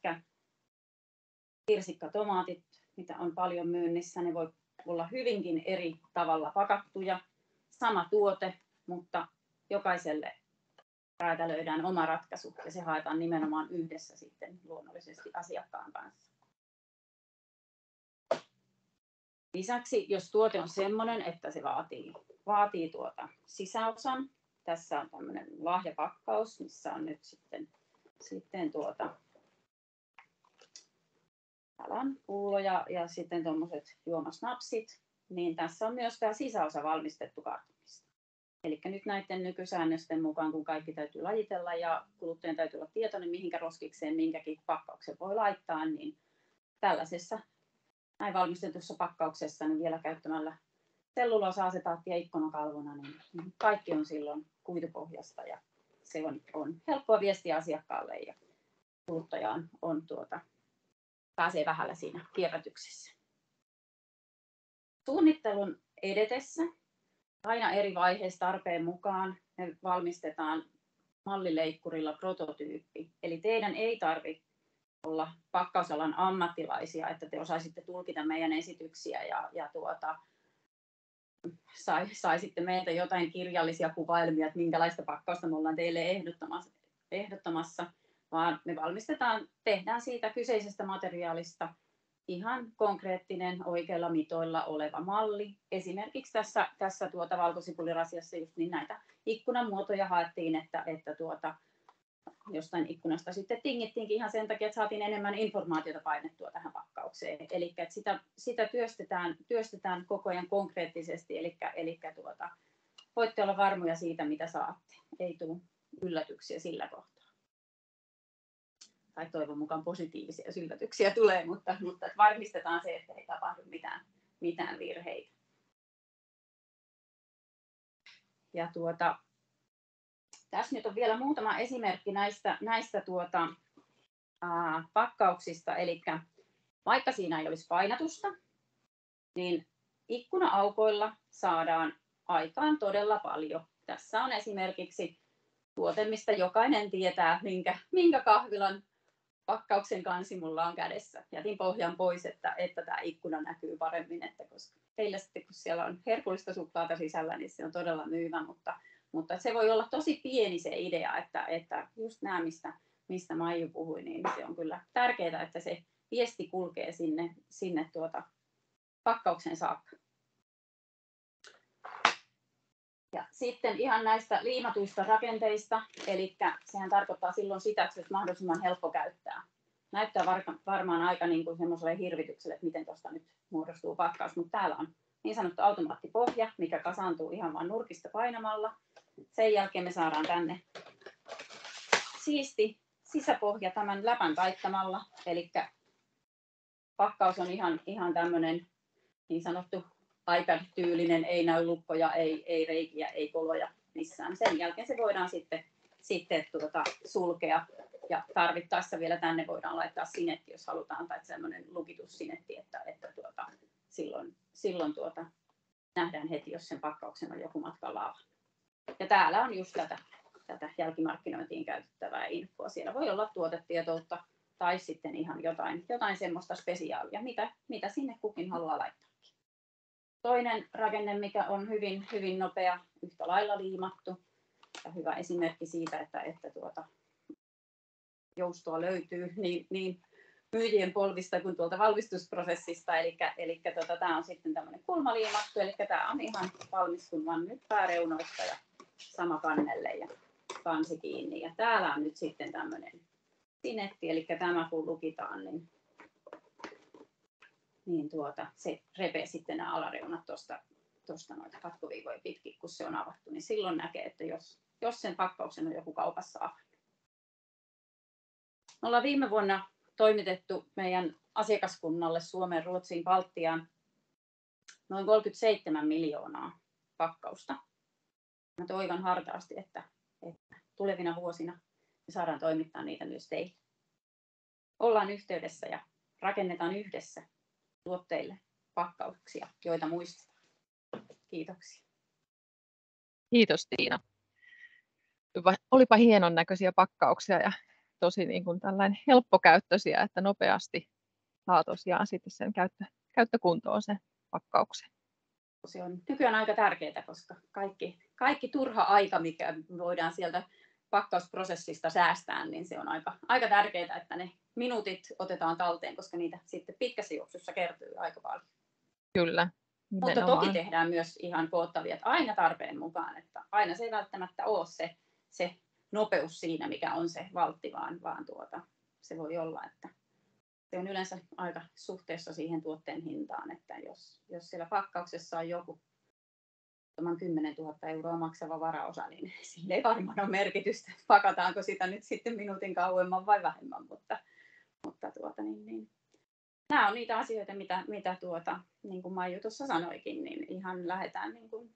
kirsikkatomaatit, mitä on paljon myynnissä. Ne voi olla hyvinkin eri tavalla pakattuja. Sama tuote, mutta jokaiselle räätälöidään oma ratkaisu ja se haetaan nimenomaan yhdessä sitten luonnollisesti asiakkaan kanssa. Lisäksi, jos tuote on sellainen, että se vaatii, vaatii tuota sisäosan, tässä on tämmöinen lahjapakkaus, missä on nyt sitten, sitten tuota, täällä on pullo ja, ja sitten tuommoiset juomasnapsit, niin tässä on myös tämä sisäosa valmistettu kartonista. Eli nyt näiden nykysäännösten mukaan, kun kaikki täytyy lajitella ja kuluttajan täytyy olla tietoinen, mihinkä roskikseen minkäkin pakkauksen voi laittaa, niin tällaisessa näin valmistetussa pakkauksessa niin vielä käyttämällä selluloosa-asetaattia ikkunakalvona, niin kaikki on silloin kuitupohjasta ja se on, on helppoa viestiä asiakkaalle ja kuluttajaan on tuota, pääsee vähällä siinä kierrätyksessä. Suunnittelun edetessä aina eri vaiheissa tarpeen mukaan me valmistetaan mallileikkurilla prototyyppi. Eli teidän ei tarvitse olla pakkausalan ammattilaisia, että te osaisitte tulkita meidän esityksiä ja, ja tuota, sai, saisitte meiltä jotain kirjallisia kuvailmia, että minkälaista pakkausta me ollaan teille ehdottamassa, ehdottamassa, vaan me valmistetaan, tehdään siitä kyseisestä materiaalista ihan konkreettinen oikeilla mitoilla oleva malli. Esimerkiksi tässä, tässä tuota valkosipulirasiassa just niin näitä ikkunamuotoja haettiin, että, että tuota, jostain ikkunasta sitten tingittiinkin ihan sen takia, että saatiin enemmän informaatiota painettua tähän pakkaukseen. Eli että sitä, sitä työstetään, työstetään koko ajan konkreettisesti, eli, eli tuota, voitte olla varmoja siitä, mitä saatte. Ei tule yllätyksiä sillä kohtaa. Tai toivon mukaan positiivisia yllätyksiä tulee, mutta, mutta varmistetaan se, että ei tapahdu mitään, mitään virheitä. ja tuota, tässä nyt on vielä muutama esimerkki näistä, näistä tuota, ää, pakkauksista, eli vaikka siinä ei olisi painatusta, niin ikkuna-aukoilla saadaan aikaan todella paljon. Tässä on esimerkiksi tuote, mistä jokainen tietää, minkä, minkä kahvilan pakkauksen kansi mulla on kädessä. Jätin pohjan pois, että, että tämä ikkuna näkyy paremmin, että koska teillä sitten, kun siellä on herkullista suklaata sisällä, niin se on todella myyvä, mutta, mutta se voi olla tosi pieni se idea, että, että just nämä, mistä, mistä Maiju puhui, niin se on kyllä tärkeää, että se viesti kulkee sinne, sinne tuota pakkauksen saakka. Ja sitten ihan näistä liimatuista rakenteista, eli sehän tarkoittaa silloin sitä, että se olisi mahdollisimman helppo käyttää. Näyttää varmaan aika niin kuin semmoiselle hirvitykselle, että miten tuosta nyt muodostuu pakkaus, mutta täällä on niin sanottu automaattipohja, mikä kasaantuu ihan vain nurkista painamalla. Sen jälkeen me saadaan tänne siisti sisäpohja tämän läpän taittamalla, eli pakkaus on ihan, ihan tämmöinen niin sanottu iPad-tyylinen, ei näy lukkoja, ei, ei reikiä, ei koloja missään. Sen jälkeen se voidaan sitten, sitten tuota, sulkea ja tarvittaessa vielä tänne voidaan laittaa sinetti, jos halutaan, tai semmoinen lukitussinetti, että, että tuota, silloin, silloin tuota, nähdään heti, jos sen pakkauksen on joku matkalla avannut. Ja täällä on just tätä, tätä jälkimarkkinointiin käytettävää infoa. Siellä voi olla tuotetietoutta tai sitten ihan jotain, jotain semmoista spesiaalia, mitä, mitä sinne kukin haluaa laittaa. Toinen rakenne, mikä on hyvin, hyvin nopea, yhtä lailla liimattu ja hyvä esimerkki siitä, että, että tuota, joustoa löytyy niin, niin myyjien polvista kuin tuolta valmistusprosessista. Eli, eli tuota, tämä on sitten tämmöinen kulmaliimattu, eli tämä on ihan valmis, kun vaan nyt pääreunoista ja sama kannelle ja kansi kiinni. Ja täällä on nyt sitten tämmöinen sinetti, eli tämä kun lukitaan, niin niin tuota, se repee sitten nämä alareunat tuosta, tuosta noita katkoviivoja pitkin, kun se on avattu, niin silloin näkee, että jos, jos sen pakkauksen on joku kaupassa avannut. Me ollaan viime vuonna toimitettu meidän asiakaskunnalle Suomeen, Ruotsiin, Baltiaan noin kolmekymmentäseitsemän miljoonaa pakkausta. Mä toivon hartaasti, että, että tulevina vuosina me saadaan toimittaa niitä myös teille. Ollaan yhteydessä ja rakennetaan yhdessä tuotteille pakkauksia, joita muistetaan. Kiitoksia. Kiitos Tiina. Olipa hienon näköisiä pakkauksia ja tosi niin kuin tällainen helppokäyttöisiä, että nopeasti saa tosiaan sitten sen käyttö, käyttökuntoon sen pakkauksen. Se on nykyään aika tärkeää, koska kaikki, kaikki turha aika, mikä voidaan sieltä pakkausprosessista säästää, niin se on aika, aika tärkeää, että ne minuutit otetaan talteen, koska niitä sitten pitkässä juoksussa kertyy aika paljon. Kyllä. Mutta toki tehdään myös ihan koottavia, että aina tarpeen mukaan, että aina se ei välttämättä ole se, se nopeus siinä, mikä on se valtti, vaan, vaan tuota, se voi olla, että se on yleensä aika suhteessa siihen tuotteen hintaan, että jos, jos siellä pakkauksessa on joku kymmenen tuhatta euroa maksava varaosa, niin sille ei varmaan ole merkitystä, pakataanko sitä nyt sitten minuutin kauemman vai vähemmän, mutta, mutta tuota, niin, niin. Nämä on niitä asioita, mitä, mitä tuota, niin kuin Maiju tuossa sanoikin, niin ihan lähdetään, niin kuin,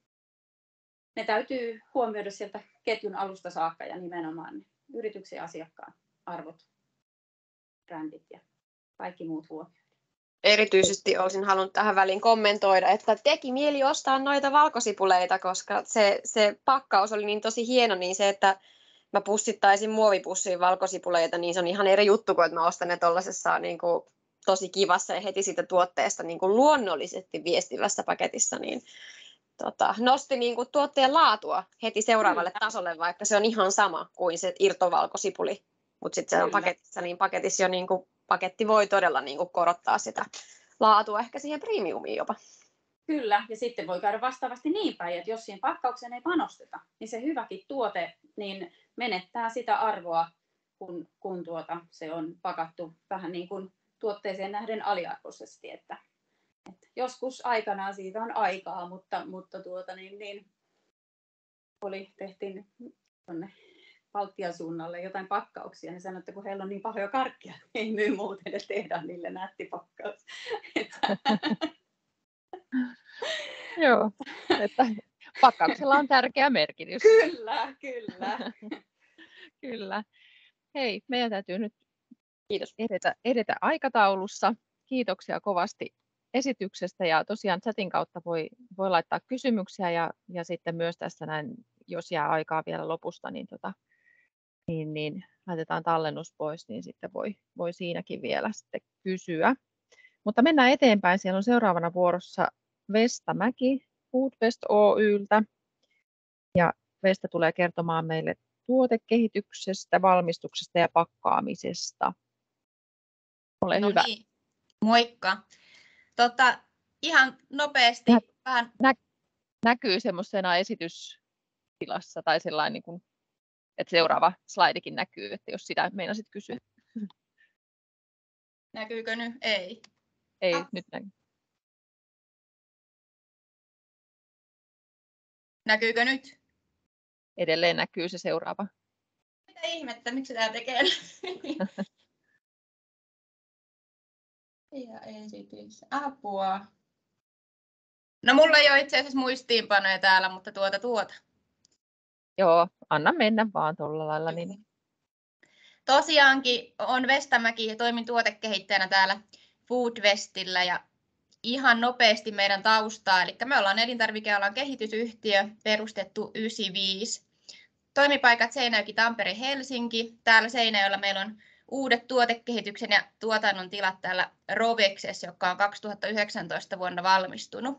ne täytyy huomioida sieltä ketjun alusta saakka ja nimenomaan yrityksen asiakkaan arvot, brändit ja kaikki muut huomioida. Erityisesti olisin halunnut tähän väliin kommentoida, että teki mieli ostaa noita valkosipuleita, koska se, se pakkaus oli niin tosi hieno, niin se, että mä pussittaisin muovipussiin valkosipuleita, niin se on ihan eri juttu kuin, että mä ostan ne tuollaisessa niin kuin tosi kivassa ja heti siitä tuotteesta niin kuin luonnollisesti viestivässä paketissa, niin tota, nosti niin kuin tuotteen laatua heti seuraavalle tasolle, vaikka se on ihan sama kuin se irtovalkosipuli, mutta sitten se on paketissa, niin paketissa jo niin kuin paketti voi todella niin kuin korottaa sitä laatua ehkä siihen premiumiin jopa. Kyllä, ja sitten voi käydä vastaavasti niin päin, että jos siihen pakkaukseen ei panosteta, niin se hyväkin tuote niin menettää sitä arvoa, kun, kun tuota, se on pakattu vähän niin kuin tuotteeseen nähden aliarvoisesti. Että, että joskus aikanaan siitä on aikaa, mutta, mutta tuota, niin, niin, oli, tehtiin tuonne Baltian suunnalle jotain pakkauksia, niin sanoi, että kun heillä on niin pahoja karkkia, niin ei myy muuten, että tehdään niille nätti pakkaus. Joo, että Pakkauksella on tärkeä merkitys. Kyllä, kyllä. Kyllä. Hei, meidän täytyy nyt Kiitos. edetä, edetä aikataulussa. Kiitoksia kovasti esityksestä ja tosiaan chatin kautta voi, voi laittaa kysymyksiä ja, ja sitten myös tässä näin, jos jää aikaa vielä lopusta, niin, tota, niin, niin laitetaan tallennus pois, niin sitten voi, voi siinäkin vielä sitten kysyä. Mutta mennään eteenpäin. Siellä on seuraavana vuorossa Vesta Mäki Foodwest Oy:ltä. Ja Vesta tulee kertomaan meille tuotekehityksestä, valmistuksesta ja pakkaamisesta. Ole no hyvä. Niin. Moikka. Tota, ihan nopeasti Nä, vähän... nä, näkyy semmoisena esitystilassa tai sellainen, niin kuin, että seuraava slaidikin näkyy, että jos sitä meinasit kysyä. Näkyykö nyt? Ei. Ei, Ah. nyt näkyy. Näkyykö nyt? Edelleen näkyy se seuraava. Mitä ihmettä, miksi tämä tekee? Ja esitys. Apua. No mulla ei ole itse asiassa muistiinpanoja täällä, mutta tuota tuota. Joo, anna mennä vaan tuolla lailla. Niin. Tosiaankin on Vestamäki ja toimin tuotekehittäjänä täällä Foodwestillä ja ihan nopeasti meidän taustaa. Eli me ollaan elintarvikealan kehitysyhtiö perustettu yhdeksänkymmentäviisi. Toimipaikat Seinäjoki, Tampere, Helsinki. Täällä Seinäjoella meillä on uudet tuotekehityksen ja tuotannon tilat täällä Rovexessa, joka on kaksituhattayhdeksäntoista vuonna valmistunut.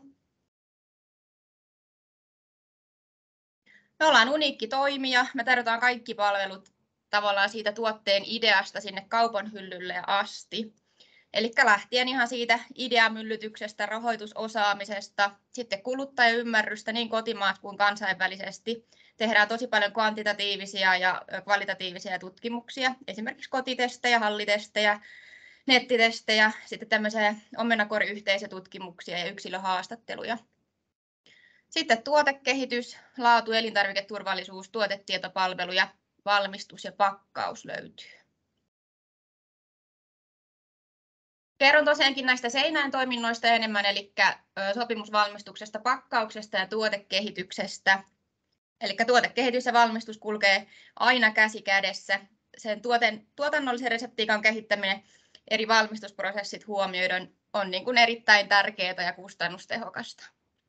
Me ollaan uniikki toimija. Me tarjotaan kaikki palvelut tavallaan siitä tuotteen ideasta sinne kaupan hyllylle asti. Eli lähtien ihan siitä ideamyllytyksestä, rahoitusosaamisesta, sitten kuluttajaymmärrystä niin kotimaat kuin kansainvälisesti. Tehdään tosi paljon kvantitatiivisia ja kvalitatiivisia tutkimuksia, esimerkiksi kotitestejä, hallitestejä, nettitestejä, sitten tämmöisiä omenakoriyhteisötutkimuksia ja yksilöhaastatteluja. Sitten tuotekehitys, laatu, elintarviketurvallisuus, tuotetietopalvelu ja valmistus ja pakkaus löytyy. Kerron tosiaankin näistä Seinäjoen toiminnoista enemmän, eli sopimusvalmistuksesta, pakkauksesta ja tuotekehityksestä. Eli tuotekehitys ja valmistus kulkee aina käsi kädessä. Sen tuoten, tuotannollisen reseptiikan kehittäminen, eri valmistusprosessit huomioiden on niin kuin erittäin tärkeää ja kustannustehokasta.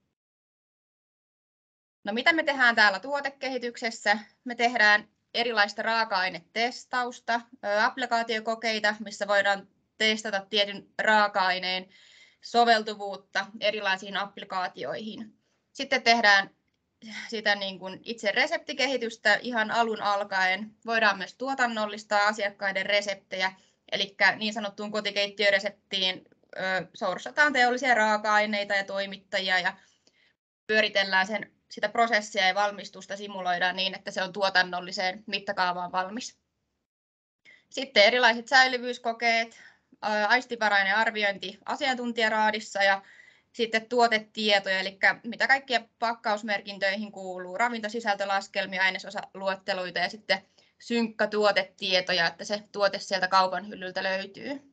No mitä me tehdään täällä tuotekehityksessä? Me tehdään erilaista raaka-ainetestausta, applikaatiokokeita, missä voidaan testata tietyn raaka-aineen soveltuvuutta erilaisiin applikaatioihin. Sitten tehdään sitä niin kuin itse reseptikehitystä ihan alun alkaen. Voidaan myös tuotannollistaa asiakkaiden reseptejä, eli niin sanottuun kotikeittiöreseptiin sourcataan teollisia raaka-aineita ja toimittajia ja pyöritellään sen, sitä prosessia ja valmistusta simuloidaan niin, että se on tuotannolliseen mittakaavaan valmis. Sitten erilaiset säilyvyyskokeet, aistivarainen arviointi asiantuntijaraadissa ja sitten tuotetietoja, eli mitä kaikkia pakkausmerkintöihin kuuluu, ravintosisältölaskelmia, ainesosaluetteluita ja sitten synkkatuotetietoja, että se tuote sieltä kaupan hyllyltä löytyy.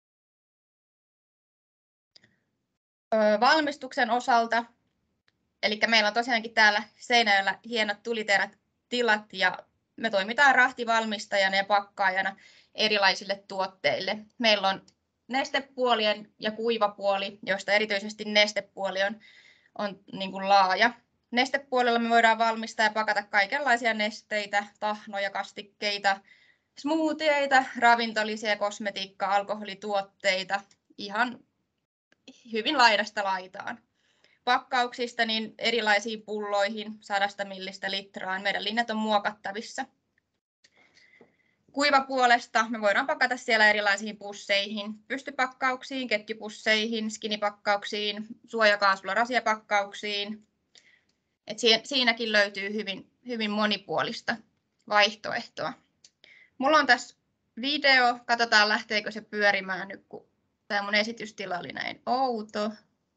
Valmistuksen osalta, eli meillä on tosiaankin täällä Seinäjoella hienot tuliterät tilat ja me toimitaan rahtivalmistajana ja pakkaajana erilaisille tuotteille. Meillä on nestepuolien ja kuivapuoli, joista erityisesti nestepuoli on, on niin kuin laaja. Nestepuolella me voidaan valmistaa ja pakata kaikenlaisia nesteitä, tahnoja, kastikkeita, smoothieita, ravintolisia, kosmetiikka, alkoholituotteita, ihan hyvin laidasta laitaan. Pakkauksista niin erilaisiin pulloihin sadasta millistä litraan. Meidän linjat on muokattavissa. Kuivapuolesta me voidaan pakata siellä erilaisiin pusseihin, pystypakkauksiin, ketjupusseihin, skinipakkauksiin, suojakaasulla rasiapakkauksiin. Et siinäkin löytyy hyvin, hyvin monipuolista vaihtoehtoa. Mulla on tässä video, katsotaan lähteekö se pyörimään nyt, kun tämä mun esitystila oli näin outo.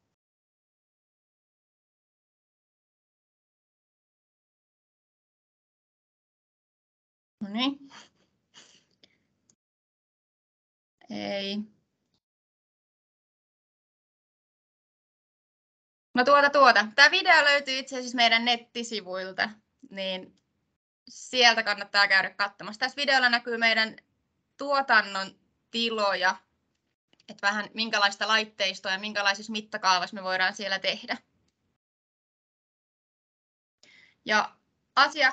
No niin. Ei. No tuota tuota. Tämä video löytyy itse asiassa meidän nettisivuilta, niin sieltä kannattaa käydä katsomassa. Tässä videolla näkyy meidän tuotannon tiloja, että vähän minkälaista laitteistoa ja minkälaisissa mittakaavassa me voidaan siellä tehdä. Ja asia...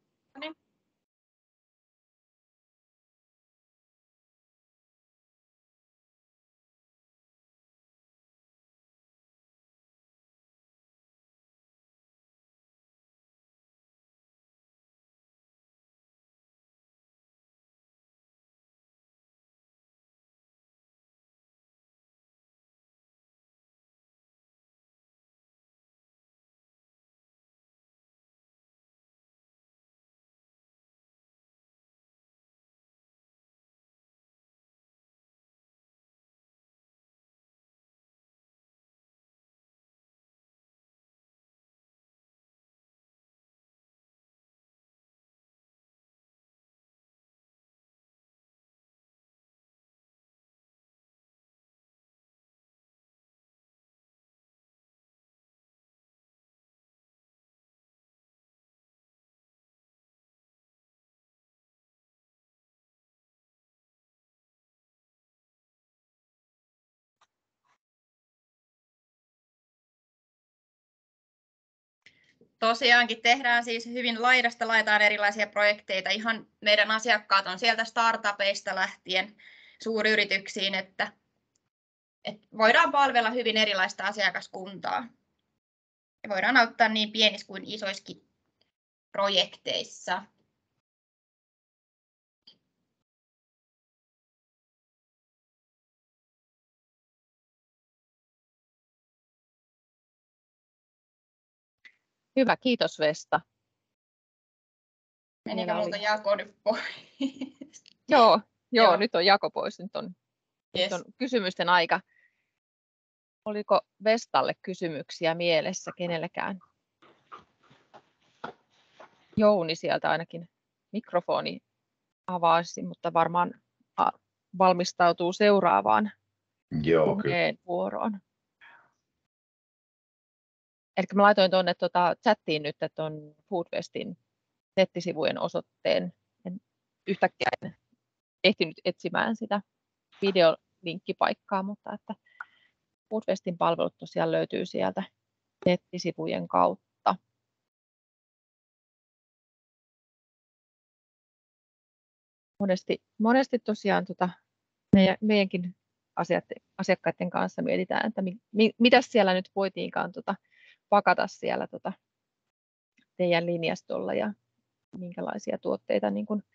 Tosiaankin tehdään siis hyvin laidasta laitaan erilaisia projekteita. Ihan meidän asiakkaat on sieltä startupeista lähtien suuryrityksiin, että, että voidaan palvella hyvin erilaista asiakaskuntaa. Ja voidaan auttaa niin pienissä kuin isoissakin projekteissa. Hyvä, kiitos Vesta. Menikö minulta Jako nyt pois? Joo, joo, Joo. nyt on Jako pois. Nyt on, Yes. nyt on kysymysten aika. Oliko Vestalle kysymyksiä mielessä kenellekään? Jouni sieltä ainakin mikrofoni avasi, mutta varmaan valmistautuu seuraavaan Joo, kyllä. vuoroon. Eli mä laitoin tuonne tuota chattiin nyt tuon Foodwestin nettisivujen osoitteen. En yhtäkkiä en ehtinyt etsimään sitä videolinkkipaikkaa, mutta että Foodwestin palvelut tosiaan löytyy sieltä nettisivujen kautta. Monesti, monesti tosiaan tota, meidän, meidänkin asiakkaiden kanssa mietitään, että mi, mi, mitä siellä nyt voitiinkaan tota, pakata siellä tota, teidän linjastolla ja minkälaisia tuotteita niin kun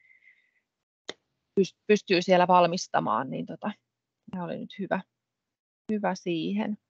pystyy siellä valmistamaan, niin tota, tämä oli nyt hyvä, hyvä siihen.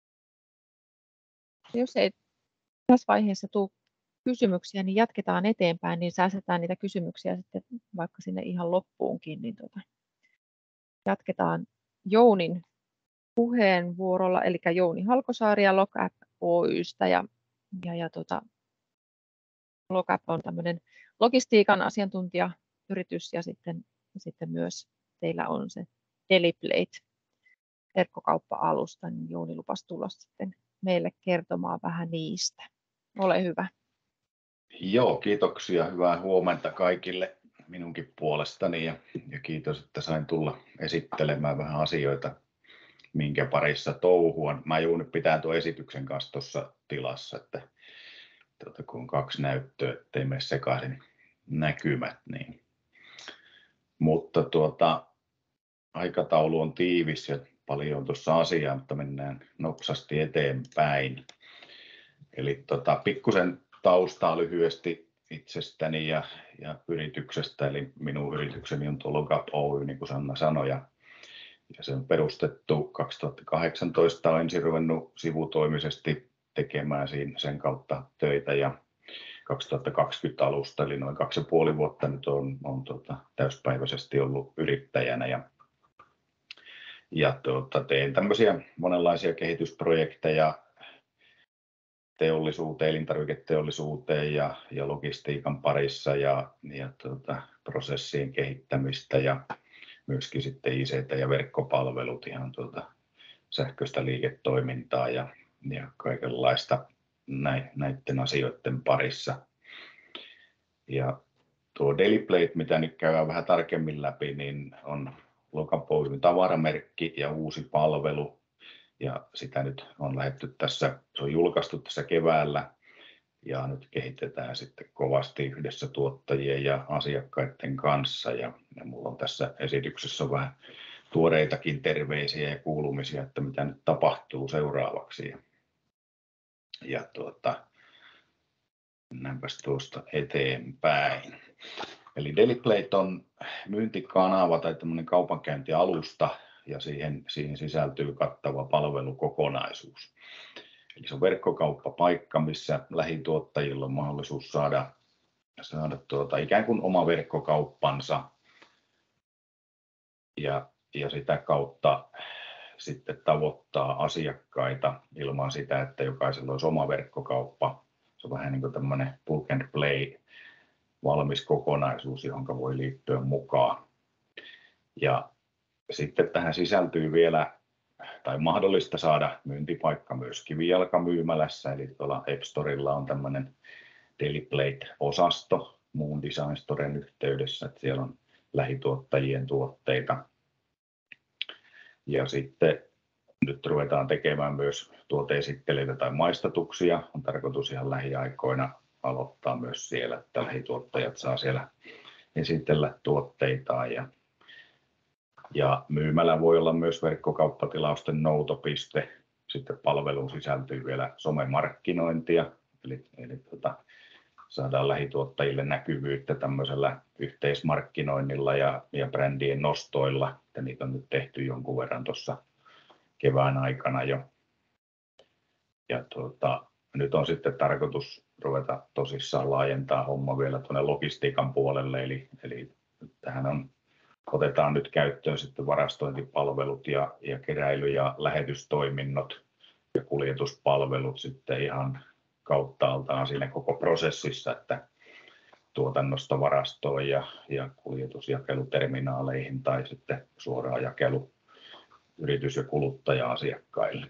Jos ei tässä vaiheessa tule kysymyksiä, niin jatketaan eteenpäin, niin säästetään niitä kysymyksiä sitten vaikka sinne ihan loppuunkin. Niin tota, jatketaan Jounin puheenvuorolla, eli Jouni Halkosaari ja Locapp Oy:stä. Ja, ja, ja tota, Locapp on tämmöinen logistiikan asiantuntijayritys ja sitten, sitten myös teillä on se Deliplate verkkokauppa-alusta, niin Jouni lupasi tulla sitten meille kertomaan vähän niistä. Ole hyvä. Joo, kiitoksia. Hyvää huomenta kaikille minunkin puolestani ja, ja kiitos, että sain tulla esittelemään vähän asioita, minkä parissa touhuan. Mä joudun pitää tuon esityksen kanssa tuossa tilassa, että tuota, kun on kaksi näyttöä, ettei mene sekaisin näkymät. Niin. Mutta tuota, aikataulu on tiivis ja paljon tuossa asiaa, mutta mennään nopsasti eteenpäin. Eli tota, pikkusen taustaa lyhyesti itsestäni ja, ja yrityksestä, eli minun yritykseni on tuo Locapp Oy, niin kuin Sanna sanoi, ja, ja se on perustettu kaksituhattakahdeksantoista, olen ensin ruvennut sivutoimisesti tekemään siinä, sen kautta töitä, ja kaksituhattakaksikymmentä alusta, eli noin kaksi ja puoli vuotta nyt on, on tota, täyspäiväisesti ollut yrittäjänä, ja, ja tota, teen tämmöisiä monenlaisia kehitysprojekteja, teollisuuteen, elintarviketeollisuuteen ja, ja logistiikan parissa ja, ja tuota, prosessien kehittämistä ja myöskin sitten I C T ja verkkopalvelut, ihan tuota, sähköistä liiketoimintaa ja, ja kaikenlaista näiden asioiden parissa. Ja tuo Deliplate, mitä nyt käydään vähän tarkemmin läpi, niin on Lokapoylin tavaramerkki ja uusi palvelu. Ja sitä nyt on lähdetty tässä, se on julkaistu tässä keväällä ja nyt kehitetään sitten kovasti yhdessä tuottajien ja asiakkaiden kanssa. Ja, ja mulla on tässä esityksessä on vähän tuoreitakin terveisiä ja kuulumisia, että mitä nyt tapahtuu seuraavaksi. Ja, ja tuota, mennäänpäs tuosta eteenpäin. Eli Deliplate on myyntikanava tai tämmöinen kaupankäyntialusta ja siihen, siihen sisältyy kattava palvelukokonaisuus. Eli se on verkkokauppapaikka, missä lähituottajilla on mahdollisuus saada, saada tuota, ikään kuin oma verkkokauppansa ja, ja sitä kautta sitten tavoittaa asiakkaita ilman sitä, että jokaisella olisi oma verkkokauppa. Se on vähän niin kuin tämmöinen plug and play valmis kokonaisuus, johon voi liittyä mukaan. Ja sitten tähän sisältyy vielä, tai mahdollista saada myyntipaikka myös kivijalkamyymälässä, eli tuolla App Storella on tämmöinen Deliplate-osasto muun Design Storen yhteydessä, että siellä on lähituottajien tuotteita. Ja sitten nyt ruvetaan tekemään myös tuoteesittelyitä tai maistatuksia. On tarkoitus ihan lähiaikoina aloittaa myös siellä, että lähituottajat saa siellä esitellä tuotteitaan. Ja, ja myymälä voi olla myös verkkokauppatilausten noutopiste. Sitten palveluun sisältyy vielä somemarkkinointia, eli, eli tota, saadaan lähituottajille näkyvyyttä tämmöisellä yhteismarkkinoinnilla ja, ja brändien nostoilla. Ja niitä on nyt tehty jonkun verran tuossa kevään aikana jo. Ja tuota, nyt on sitten tarkoitus ruveta tosissaan laajentaa homma vielä tuonne logistiikan puolelle, eli, eli tähän on, otetaan nyt käyttöön sitten varastointipalvelut ja, ja keräily- ja lähetystoiminnot ja kuljetuspalvelut sitten ihan kauttaaltaan siinä koko prosessissa, että tuotannosta varastoon ja, ja kuljetusjakeluterminaaleihin tai sitten suoraan jakelu yritys- ja kuluttaja-asiakkaille.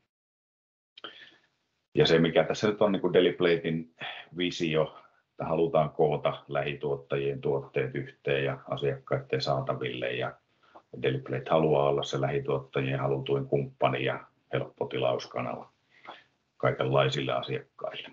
Ja se, mikä tässä nyt on niin kuin Deliplaten visio, että halutaan koota lähituottajien tuotteet yhteen ja asiakkaiden saataville. Ja Deliplate haluaa olla se lähituottajien halutuin kumppani ja helppo tilauskanava kaikenlaisille asiakkaille.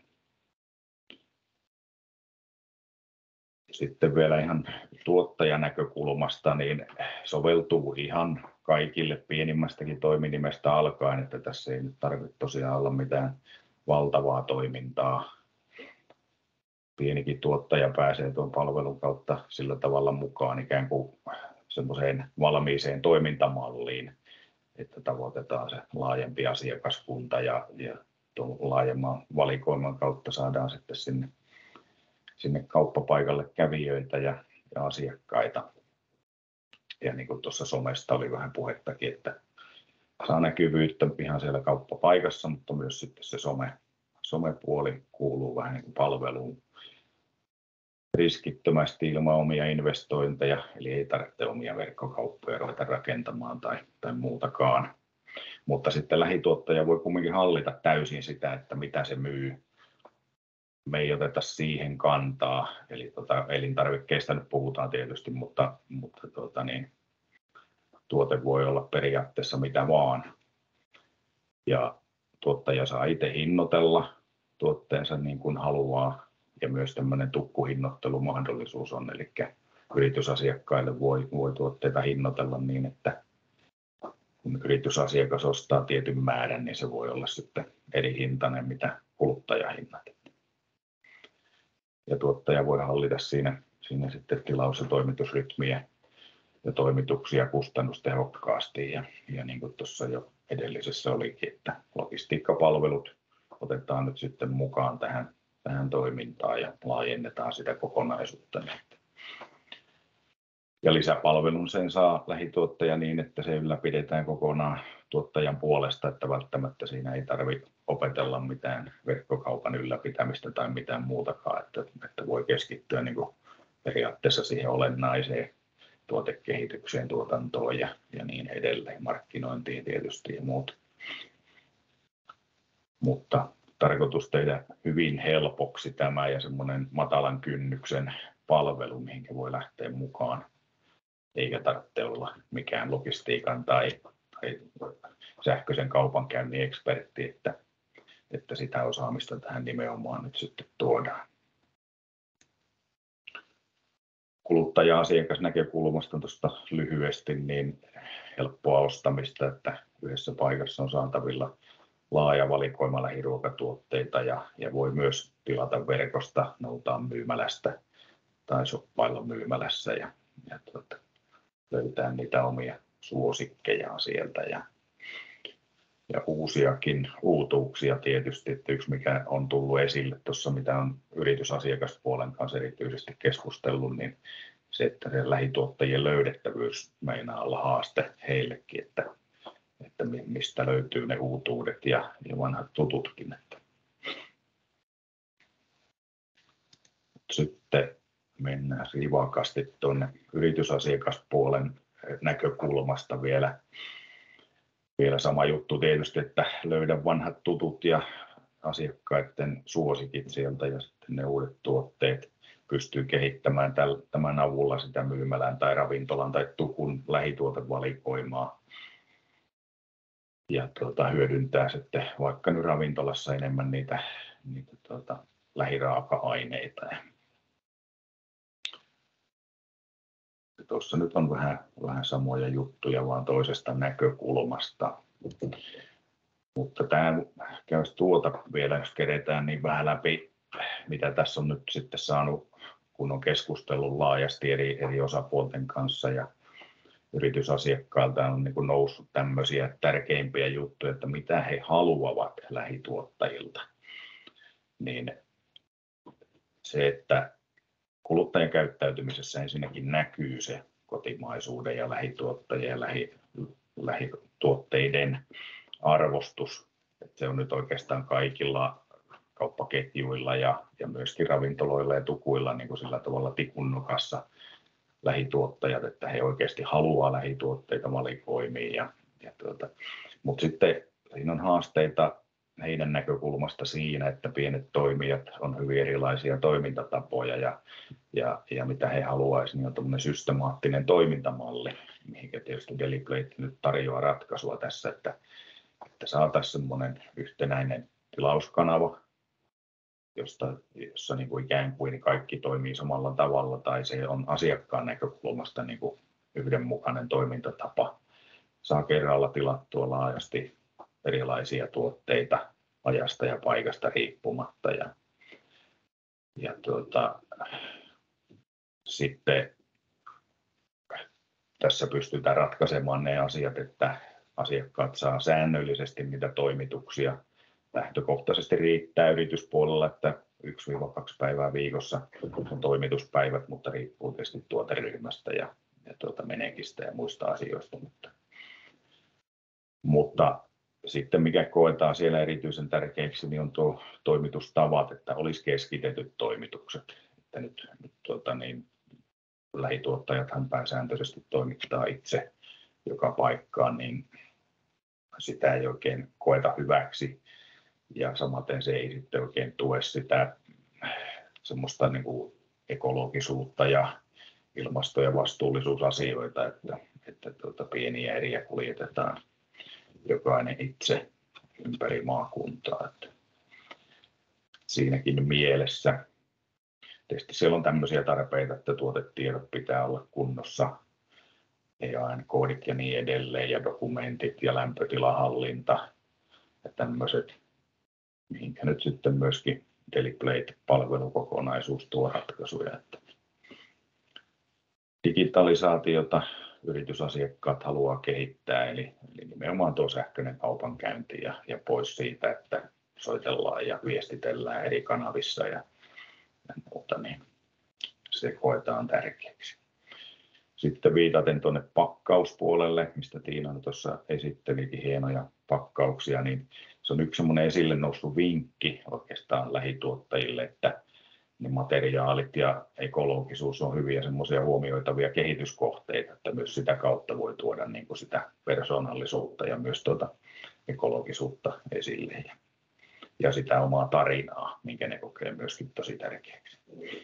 Sitten vielä ihan tuottajanäkökulmasta niin soveltuu ihan kaikille pienimmästäkin toiminimestä alkaen, että tässä ei nyt tarvitse tosiaan olla mitään valtavaa toimintaa. Pienikin tuottaja pääsee tuon palvelun kautta sillä tavalla mukaan ikään kuin semmoiseen valmiiseen toimintamalliin, että tavoitetaan se laajempi asiakaskunta ja, ja tuon laajemman valikoiman kautta saadaan sitten sinne, sinne kauppapaikalle kävijöitä ja, ja asiakkaita. Ja niin kuin tuossa somesta oli vähän puhettakin, että saa näkyvyyttä ihan siellä kauppapaikassa, mutta myös sitten se some, somepuoli kuuluu vähän niin kuin palveluun riskittömästi ilman omia investointeja, eli ei tarvitse omia verkkokauppoja ruveta rakentamaan tai, tai muutakaan. Mutta sitten lähituottaja voi kuitenkin hallita täysin sitä, että mitä se myy. Me ei oteta siihen kantaa, eli tota, elintarvikkeista nyt puhutaan tietysti, mutta, mutta tuota niin, tuote voi olla periaatteessa mitä vaan. Ja tuottaja saa itse hinnoitella tuotteensa niin kuin haluaa, ja myös tämmöinen tukkuhinnoittelumahdollisuus on, eli yritysasiakkaille voi, voi tuotteita hinnoitella niin, että kun yritysasiakas ostaa tietyn määrän, niin se voi olla sitten eri hintainen mitä kuluttajahinnat. Ja tuottaja voi hallita siinä, siinä sitten tilaus- ja toimitusrytmiä ja toimituksia kustannustehokkaasti. Ja, ja niin kuin tuossa jo edellisessä olikin, että logistiikkapalvelut otetaan nyt sitten mukaan tähän, tähän toimintaan ja laajennetaan sitä kokonaisuutta. Ja lisäpalvelun sen saa lähituottaja niin, että se ylläpidetään kokonaan tuottajan puolesta, että välttämättä siinä ei tarvitse opetella mitään verkkokaupan ylläpitämistä tai mitään muutakaan, että, että voi keskittyä niin kuin periaatteessa siihen olennaiseen tuotekehitykseen, tuotantoon ja, ja niin edelleen, markkinointiin tietysti ja muut. mutta tarkoitus tehdä hyvin helpoksi tämä ja semmoinen matalan kynnyksen palvelu, mihin voi lähteä mukaan, eikä tarvitse olla mikään logistiikan tai, tai sähköisen kaupankäynnin ekspertti, että, että sitä osaamista tähän nimenomaan nyt sitten tuodaan. Kuluttaja-asiakasnäkökulmasta tuosta lyhyesti, niin helppoa ostamista, että yhdessä paikassa on saatavilla laaja valikoima lähiruokatuotteita ja, ja voi myös tilata verkosta, noutaa myymälästä tai shoppailla myymälässä ja, ja tuota, löytää niitä omia suosikkejaan sieltä ja, ja uusiakin uutuuksia tietysti. Että yksi mikä on tullut esille tuossa, mitä on yritysasiakaspuolen kanssa erityisesti keskustellut, niin se, että se lähituottajien löydettävyys meinaa olla haaste heillekin, että, että mistä löytyy ne uutuudet ja, ja vanhat tututkin. Että. Sitten mennään rivakasti tuonne yritysasiakaspuolen näkökulmasta vielä. Vielä sama juttu tietysti, että löydä vanhat tutut ja asiakkaiden suosikit sieltä ja sitten ne uudet tuotteet pystyy kehittämään tämän avulla sitä myymälän tai ravintolan tai tukun lähituotevalikoimaa ja tuota, hyödyntää sitten vaikka nyt ravintolassa enemmän niitä, niitä tuota, lähiraaka-aineita. Tuossa nyt on vähän, vähän samoja juttuja vaan toisesta näkökulmasta. Mutta tämä käydään tuota vielä, jos keretään niin vähän läpi, mitä tässä on nyt sitten saanut, kun on keskustellut laajasti eri, eri osapuolten kanssa ja yritysasiakkailta on niin kuin noussut tämmöisiä tärkeimpiä juttuja, että mitä he haluavat lähituottajilta. Niin se, että kuluttajan käyttäytymisessä ensinnäkin näkyy se kotimaisuuden ja lähituottajien ja lähi, lähituotteiden arvostus. Että se on nyt oikeastaan kaikilla kauppaketjuilla ja, ja myöskin ravintoloilla ja tukuilla niin kuin sillä tavalla tikunnokassa lähituottajat, että he oikeasti haluaa lähituotteita valikoimiin. Ja, ja tuota, mutta sitten siinä on haasteita heidän näkökulmasta siinä, että pienet toimijat on hyvin erilaisia toimintatapoja ja, ja, ja mitä he haluaisivat, niin on tämmöinen systemaattinen toimintamalli, mihin tietysti Deliplate nyt tarjoaa ratkaisua tässä, että, että saataisiin semmoinen yhtenäinen tilauskanava, josta, jossa niin kuin ikään kuin kaikki toimii samalla tavalla tai se on asiakkaan näkökulmasta niin kuin yhdenmukainen toimintatapa. Saa kerralla tilattua laajasti erilaisia tuotteita ajasta ja paikasta riippumatta. Ja, ja tuota, sitten tässä pystytään ratkaisemaan ne asiat, että asiakkaat saa säännöllisesti niitä toimituksia. Lähtökohtaisesti riittää yrityspuolella, että yksi kaksi päivää viikossa on toimituspäivät, mutta riippuu tietysti tuoteryhmästä ja, ja tuota menekistä ja muista asioista. Mutta, mutta sitten mikä koetaan siellä erityisen tärkeäksi, niin on tuo toimitustavat, että olisi keskitetyt toimitukset. Että nyt, nyt tuota, niin, lähituottajathan pääsääntöisesti toimittaa itse joka paikkaan, niin sitä ei oikein koeta hyväksi. Ja samaten se ei sitten oikein tue sitä semmoista niin kuin ekologisuutta ja ilmasto- ja vastuullisuusasioita, että, että tuota, pieniä eriä kuljetetaan jokainen itse ympäri maakuntaa. Että siinäkin mielessä tietysti siellä on tämmöisiä tarpeita, että tuotetiedot pitää olla kunnossa, E A N-koodit ja niin edelleen, ja dokumentit ja lämpötilahallinta ja tämmöiset, mihinkä nyt sitten myöskin Deliplate-palvelukokonaisuus tuo ratkaisuja. Että digitalisaatiota yritysasiakkaat haluaa kehittää, eli, eli nimenomaan tuo sähköinen kaupankäynti ja, ja pois siitä, että soitellaan ja viestitellään eri kanavissa ja, ja muuta, niin se koetaan tärkeäksi. Sitten viitaten tuonne pakkauspuolelle, mistä Tiina tuossa esittelikin hienoja pakkauksia, niin se on yksi semmoinen esille noussut vinkki oikeastaan lähituottajille, että ne materiaalit ja ekologisuus on hyviä semmoisia huomioitavia kehityskohteita, että myös sitä kautta voi tuoda niin kuin sitä persoonallisuutta ja myös tuota ekologisuutta esille. ja sitä omaa tarinaa, minkä ne kokee myöskin tosi tärkeäksi.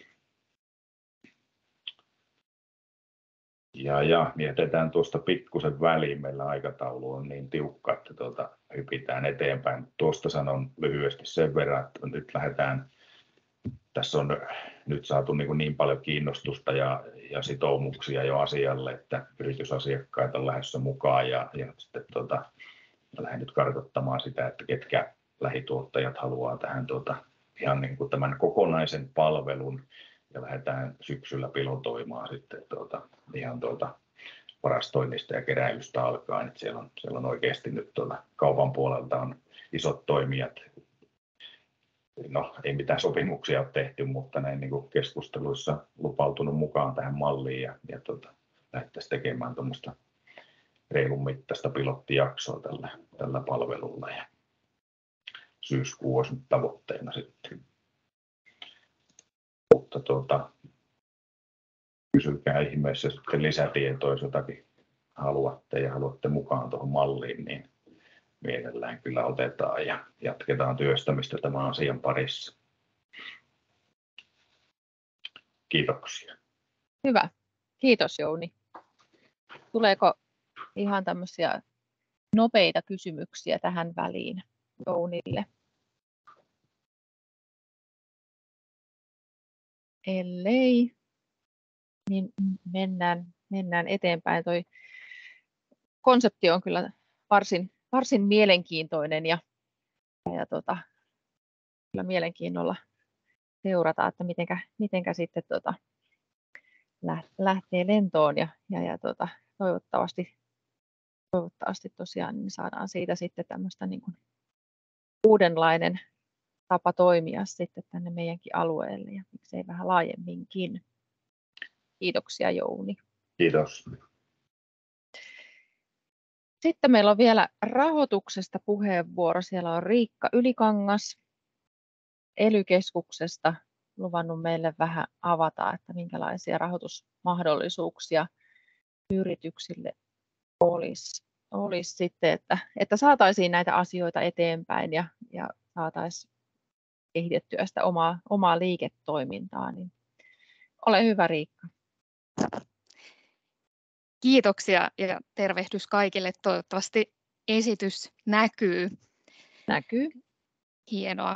Ja, ja jätetään tuosta pikkusen väliin, meillä aikataulu on niin tiukka, että tuota, hypitään eteenpäin. Tuosta sanon lyhyesti sen verran, että nyt lähdetään, tässä on nyt saatu niin, niin paljon kiinnostusta ja, ja sitoumuksia jo asialle, että yritysasiakkaita on lähdössä mukaan ja, ja sitten tuota, lähden nyt kartoittamaan sitä, että ketkä lähituottajat haluaa tähän tuota, ihan niin kuin tämän kokonaisen palvelun ja lähdetään syksyllä pilotoimaan sitten tuota, ihan tuota varastoinnista ja keräilystä alkaen. Että siellä, on, siellä on oikeasti nyt tuota, kaupan puolelta on isot toimijat. No, ei mitään sopimuksia ole tehty, mutta näin niin kuin keskusteluissa lupautunut mukaan tähän malliin ja, ja tuota, lähdettäisiin tekemään tuommoista reilun mittaista pilottijaksoa tällä, tällä palvelulla. Ja syyskuu olisi nyt tavoitteena sitten. Mutta tuota, kysykää ihmeessä sitten lisätietoa, jos jotakin haluatte ja haluatte mukaan tuohon malliin, niin mielellään kyllä otetaan ja jatketaan työstämistä tämän asian parissa. Kiitoksia. Hyvä. Kiitos Jouni. Tuleeko ihan tämmöisiä nopeita kysymyksiä tähän väliin Jounille? Ellei, niin mennään, mennään eteenpäin. Toi konsepti on kyllä varsin, varsin mielenkiintoinen ja, ja tota, kyllä mielenkiinnolla seurata, että mitenkä, mitenkä sitten tota, lähtee lentoon ja, ja, ja tota, toivottavasti, toivottavasti tosiaan niin saadaan siitä sitten tämmöistä niin kuin uudenlainen tapa toimia sitten tänne meidänkin alueelle ja miksei vähän laajemminkin. Kiitoksia Jouni. Kiitos. Sitten meillä on vielä rahoituksesta puheenvuoro. Siellä on Riikka Ylikangas E L Y-keskuksesta luvannut meille vähän avata, että minkälaisia rahoitusmahdollisuuksia yrityksille olisi, olisi sitten, että, että saataisiin näitä asioita eteenpäin ja, ja saataisiin kehitettyä sitä omaa, omaa liiketoimintaa. Niin ole hyvä Riikka. Kiitoksia ja tervehdys kaikille. Toivottavasti esitys näkyy. Näkyy. Hienoa.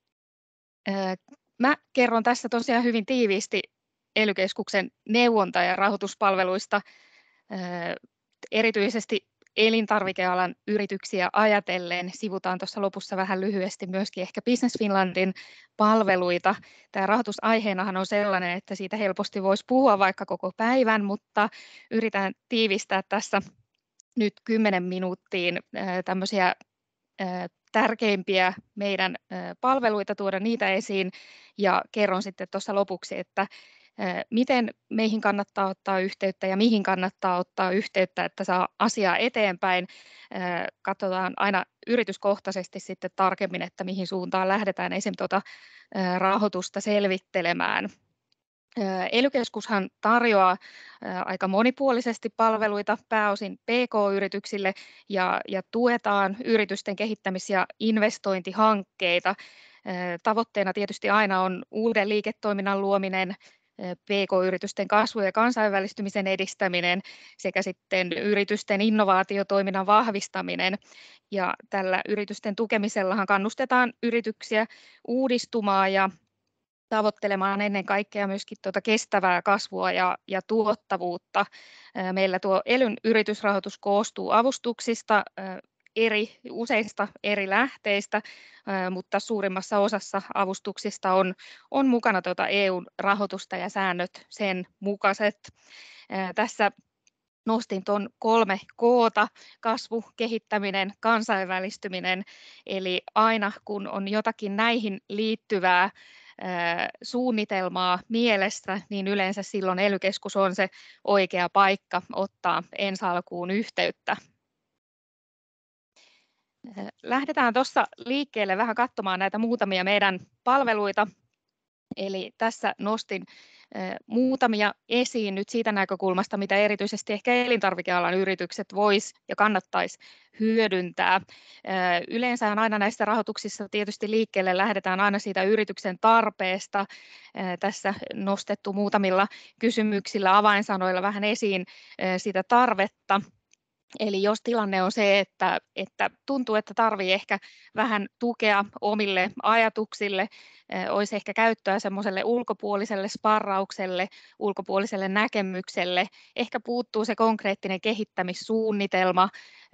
Mä kerron tässä tosiaan hyvin tiiviisti E L Y-keskuksen neuvonta- ja rahoituspalveluista, erityisesti elintarvikealan yrityksiä ajatellen. Sivutaan tuossa lopussa vähän lyhyesti myöskin ehkä Business Finlandin palveluita. Tämä rahoitusaiheenahan on sellainen, että siitä helposti voisi puhua vaikka koko päivän, mutta yritän tiivistää tässä nyt kymmenen minuuttiin tämmöisiä tärkeimpiä meidän palveluita, tuoda niitä esiin ja kerron sitten tuossa lopuksi, että miten meihin kannattaa ottaa yhteyttä ja mihin kannattaa ottaa yhteyttä, että saa asiaa eteenpäin. Katsotaan aina yrityskohtaisesti sitten tarkemmin, että mihin suuntaan lähdetään esimerkiksi tuota rahoitusta selvittelemään. E L Y-keskushan tarjoaa aika monipuolisesti palveluita pääosin P K-yrityksille ja, ja tuetaan yritysten kehittämis- ja investointihankkeita. Tavoitteena tietysti aina on uuden liiketoiminnan luominen, P K-yritysten kasvu- ja kansainvälistymisen edistäminen sekä sitten yritysten innovaatiotoiminnan vahvistaminen. Ja tällä yritysten tukemisellahan kannustetaan yrityksiä uudistumaan ja tavoittelemaan ennen kaikkea myöskin tuota kestävää kasvua ja, ja tuottavuutta. Meillä tuo E L Y:n yritysrahoitus koostuu avustuksista, eri, useista eri lähteistä, mutta suurimmassa osassa avustuksista on, on mukana tuota E U-rahoitusta ja säännöt sen mukaiset. Tässä nostin tuon kolme koota, kasvu, kehittäminen, kansainvälistyminen, eli aina kun on jotakin näihin liittyvää suunnitelmaa mielessä, niin yleensä silloin E L Y-keskus on se oikea paikka ottaa ensi alkuun yhteyttä. Lähdetään tuossa liikkeelle vähän katsomaan näitä muutamia meidän palveluita. Eli tässä nostin muutamia esiin nyt siitä näkökulmasta, mitä erityisesti ehkä elintarvikealan yritykset vois ja kannattaisi hyödyntää. Yleensä aina näissä rahoituksissa tietysti liikkeelle lähdetään aina siitä yrityksen tarpeesta. Tässä nostettu muutamilla kysymyksillä, avainsanoilla vähän esiin sitä tarvetta. Eli jos tilanne on se, että, että tuntuu, että tarvii ehkä vähän tukea omille ajatuksille, olisi ehkä käyttöä semmoiselle ulkopuoliselle sparraukselle, ulkopuoliselle näkemykselle, ehkä puuttuu se konkreettinen kehittämissuunnitelma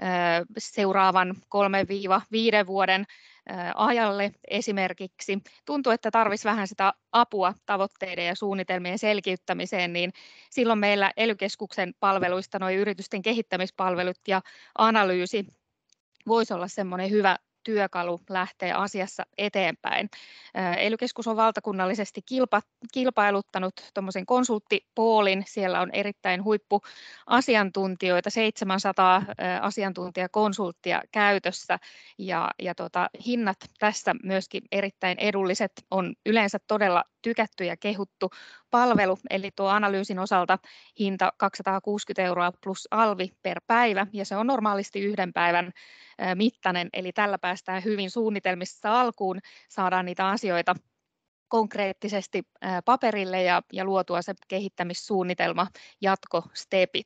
seuraavan kolme viiden vuoden ajalle esimerkiksi. Tuntuu, että tarvitsisi vähän sitä apua tavoitteiden ja suunnitelmien selkiyttämiseen, niin silloin meillä E L Y-keskuksen palveluista nuo yritysten kehittämispalvelut ja analyysi voisi olla semmoinen hyvä työkalu lähteä asiassa eteenpäin. E L Y-keskus on valtakunnallisesti kilpa, kilpailuttanut tuommoisen konsulttipoolin. Siellä on erittäin huippuasiantuntijoita, seitsemänsataa asiantuntijakonsulttia käytössä ja, ja tota, hinnat tässä myöskin erittäin edulliset, on yleensä todella tykätty ja kehuttu palvelu, eli tuo analyysin osalta hinta kaksisataakuusikymmentä euroa plus alvi per päivä, ja se on normaalisti yhden päivän mittainen, eli tällä päästään hyvin suunnitelmissa alkuun, saadaan niitä asioita konkreettisesti paperille ja, ja luotua se kehittämissuunnitelma, jatkostepit.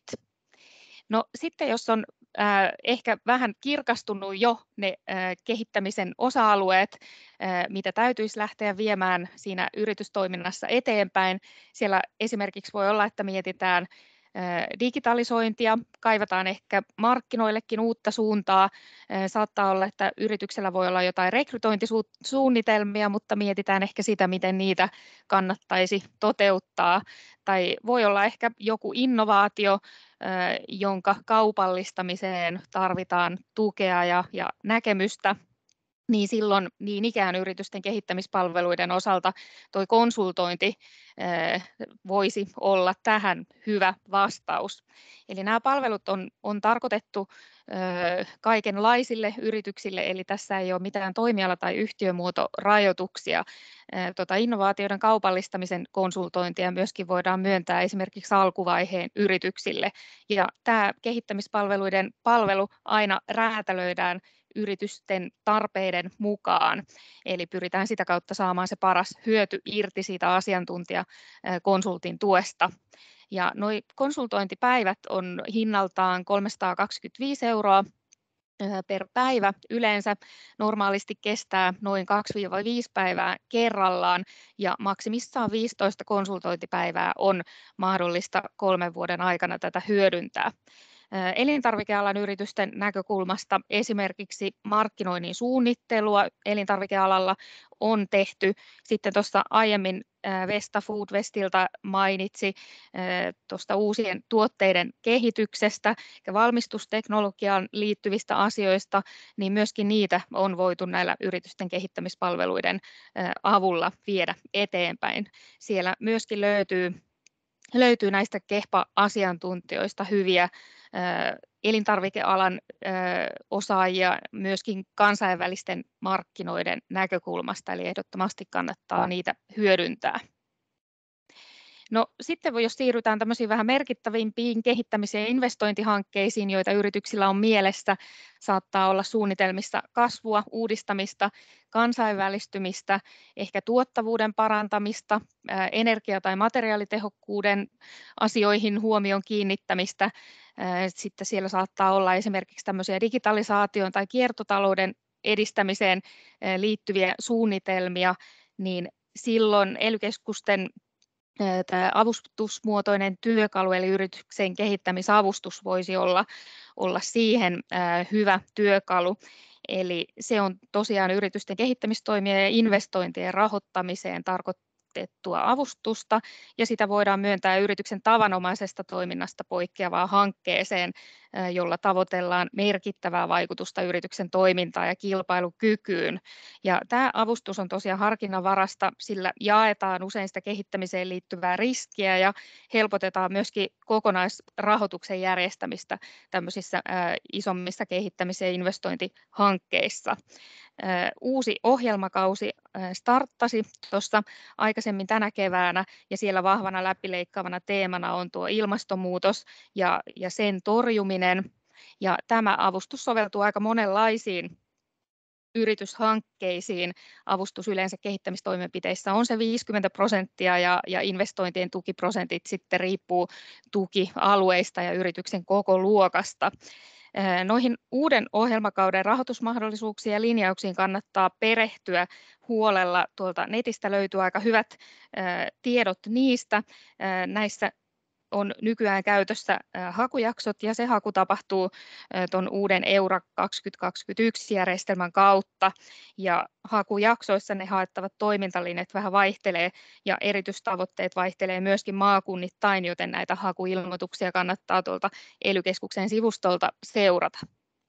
No sitten jos on äh, ehkä vähän kirkastunut jo ne äh, kehittämisen osa-alueet, äh, mitä täytyisi lähteä viemään siinä yritystoiminnassa eteenpäin. Siellä esimerkiksi voi olla, että mietitään digitalisointia, kaivataan ehkä markkinoillekin uutta suuntaa. Saattaa olla, että yrityksellä voi olla jotain rekrytointisuunnitelmia, mutta mietitään ehkä sitä, miten niitä kannattaisi toteuttaa. Tai voi olla ehkä joku innovaatio, jonka kaupallistamiseen tarvitaan tukea ja, ja näkemystä. Niin silloin niin ikään yritysten kehittämispalveluiden osalta tuo konsultointi voisi olla tähän hyvä vastaus. Eli nämä palvelut on, on tarkoitettu kaikenlaisille yrityksille, eli tässä ei ole mitään toimiala- tai yhtiömuotorajoituksia. Tota innovaatioiden kaupallistamisen konsultointia myöskin voidaan myöntää esimerkiksi alkuvaiheen yrityksille. Ja tämä kehittämispalveluiden palvelu aina räätälöidään yritysten tarpeiden mukaan, eli pyritään sitä kautta saamaan se paras hyöty irti siitä asiantuntijakonsultin tuesta. Ja nuo konsultointipäivät on hinnaltaan kolmesataakaksikymmentäviisi euroa per päivä. Yleensä normaalisti kestää noin kaksi viisi päivää kerrallaan ja maksimissaan viisitoista konsultointipäivää on mahdollista kolmen vuoden aikana tätä hyödyntää. Elintarvikealan yritysten näkökulmasta esimerkiksi markkinoinnin suunnittelua elintarvikealalla on tehty. Sitten tuossa aiemmin Vesta Foodwestilta mainitsi tuosta uusien tuotteiden kehityksestä ja valmistusteknologiaan liittyvistä asioista, niin myöskin niitä on voitu näillä yritysten kehittämispalveluiden avulla viedä eteenpäin. Siellä myöskin löytyy Löytyy näistä KEHPA-asiantuntijoista hyviä elintarvikealan osaajia myöskin kansainvälisten markkinoiden näkökulmasta, eli ehdottomasti kannattaa niitä hyödyntää. No sitten jos siirrytään tämmöisiin vähän merkittävimpiin kehittämis- ja investointihankkeisiin, joita yrityksillä on mielessä, saattaa olla suunnitelmissa kasvua, uudistamista, kansainvälistymistä, ehkä tuottavuuden parantamista, energia- tai materiaalitehokkuuden asioihin huomion kiinnittämistä. Sitten siellä saattaa olla esimerkiksi tämmöisiä digitalisaation tai kiertotalouden edistämiseen liittyviä suunnitelmia, niin silloin E L Y-keskusten tämä avustusmuotoinen työkalu eli yrityksen kehittämisavustus voisi olla, olla siihen hyvä työkalu. Eli se on tosiaan yritysten kehittämistoimien ja investointien rahoittamiseen tarkoitettua avustusta, ja sitä voidaan myöntää yrityksen tavanomaisesta toiminnasta poikkeavaan hankkeeseen, jolla tavoitellaan merkittävää vaikutusta yrityksen toimintaan ja kilpailukykyyn. Ja tämä avustus on tosiaan harkinnanvaraista, sillä jaetaan usein sitä kehittämiseen liittyvää riskiä ja helpotetaan myöskin kokonaisrahoituksen järjestämistä tämmöisissä isommissa kehittämis- ja investointihankkeissa. Uusi ohjelmakausi starttasi tuossa aikaisemmin aikaisemmin tänä keväänä, ja siellä vahvana läpileikkaavana teemana on tuo ilmastonmuutos ja, ja sen torjuminen. Ja tämä avustus soveltuu aika monenlaisiin yrityshankkeisiin. Avustus yleensä kehittämistoimenpiteissä on se viisikymmentä prosenttia ja, ja investointien tukiprosentit sitten riippuu tukialueista ja yrityksen koko luokasta. Noihin uuden ohjelmakauden rahoitusmahdollisuuksiin ja linjauksiin kannattaa perehtyä huolella. Tuolta netistä löytyy aika hyvät tiedot niistä. Näissä on nykyään käytössä hakujaksot ja se haku tapahtuu tuon uuden Eura kaksituhattakaksikymmentäyksi-järjestelmän kautta. Ja hakujaksoissa ne haettavat toimintalinjat vähän vaihtelee ja erityistavoitteet vaihtelee myöskin maakunnittain, joten näitä hakuilmoituksia kannattaa tuolta E L Y-keskuksen sivustolta seurata.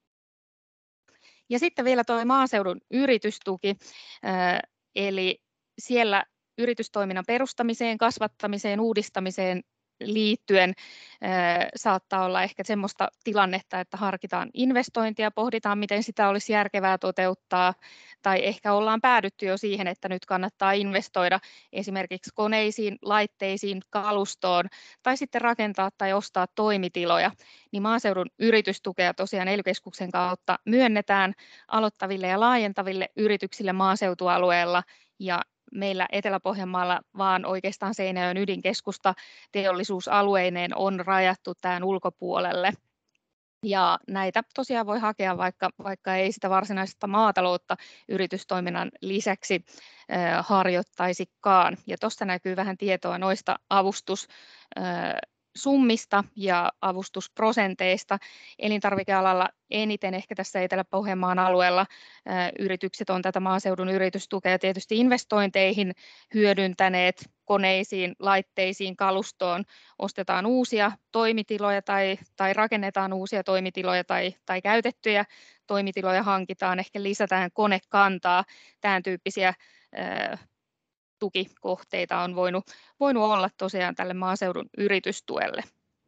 Ja sitten vielä tuo maaseudun yritystuki, eli siellä yritystoiminnan perustamiseen, kasvattamiseen, uudistamiseen liittyen saattaa olla ehkä semmoista tilannetta, että harkitaan investointia, pohditaan, miten sitä olisi järkevää toteuttaa, tai ehkä ollaan päädytty jo siihen, että nyt kannattaa investoida esimerkiksi koneisiin, laitteisiin, kalustoon, tai sitten rakentaa tai ostaa toimitiloja. Niin maaseudun yritystukea tosiaan E L Y-keskuksen kautta myönnetään aloittaville ja laajentaville yrityksille maaseutualueella, ja meillä Etelä-Pohjanmaalla vaan oikeastaan Seinäjoen ydinkeskusta teollisuusalueineen on rajattu tämän ulkopuolelle. Ja näitä tosiaan voi hakea, vaikka, vaikka ei sitä varsinaista maataloutta yritystoiminnan lisäksi äh, harjoittaisikaan. Ja tuosta näkyy vähän tietoa noista avustus äh, summista ja avustusprosenteista. Elintarvikealalla eniten ehkä tässä Etelä-Pohjanmaan alueella ää, yritykset on tätä maaseudun yritystukea tietysti investointeihin hyödyntäneet, koneisiin, laitteisiin, kalustoon, ostetaan uusia toimitiloja tai, tai rakennetaan uusia toimitiloja tai, tai käytettyjä toimitiloja hankitaan, ehkä lisätään konekantaa, tämän tyyppisiä ää, tukikohteita on voinut, voinut olla tosiaan tälle maaseudun yritystuelle.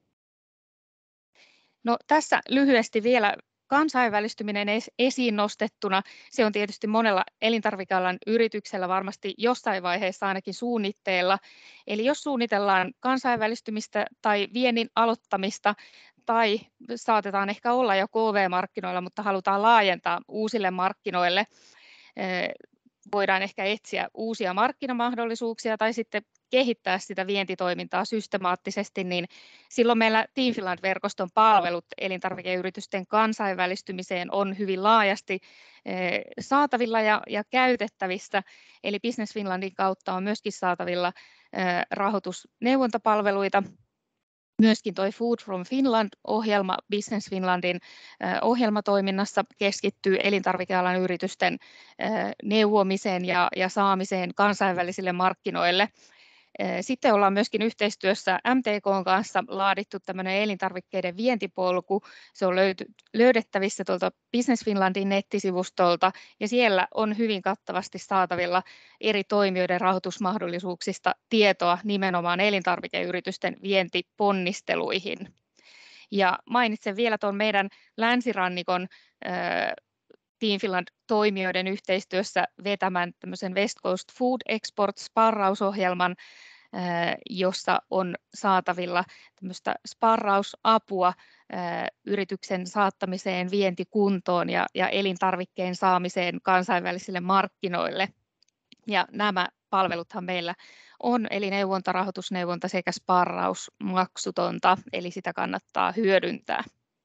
No, tässä lyhyesti vielä kansainvälistyminen esiin nostettuna. Se on tietysti monella elintarvikealan yrityksellä varmasti jossain vaiheessa ainakin suunnitteilla. Eli jos suunnitellaan kansainvälistymistä tai viennin aloittamista, tai saatetaan ehkä olla jo K V-markkinoilla, mutta halutaan laajentaa uusille markkinoille, voidaan ehkä etsiä uusia markkinamahdollisuuksia tai sitten kehittää sitä vientitoimintaa systemaattisesti, niin silloin meillä Team Finland-verkoston palvelut elintarvikeyritysten kansainvälistymiseen on hyvin laajasti saatavilla ja, ja käytettävissä. Eli Business Finlandin kautta on myöskin saatavilla rahoitusneuvontapalveluita. Myöskin tuo Food from Finland-ohjelma Business Finlandin ohjelmatoiminnassa keskittyy elintarvikealan yritysten neuvomiseen ja, ja saamiseen kansainvälisille markkinoille. Sitten ollaan myöskin yhteistyössä M T K:n kanssa laadittu tämmöinen elintarvikkeiden vientipolku. Se on löyty, löydettävissä tuolta Business Finlandin nettisivustolta ja siellä on hyvin kattavasti saatavilla eri toimijoiden rahoitusmahdollisuuksista tietoa nimenomaan elintarvikeyritysten vientiponnisteluihin. Ja mainitsen vielä tuon meidän länsirannikon äh, Team Finland-toimijoiden yhteistyössä vetämän tämmöisen West Coast Food Export sparrausohjelman, jossa on saatavilla tämmöistä sparrausapua yrityksen saattamiseen vientikuntoon ja, ja elintarvikkeen saamiseen kansainvälisille markkinoille. Ja nämä palveluthan meillä on, eli neuvonta, rahoitusneuvonta sekä sparraus maksutonta, eli sitä kannattaa hyödyntää.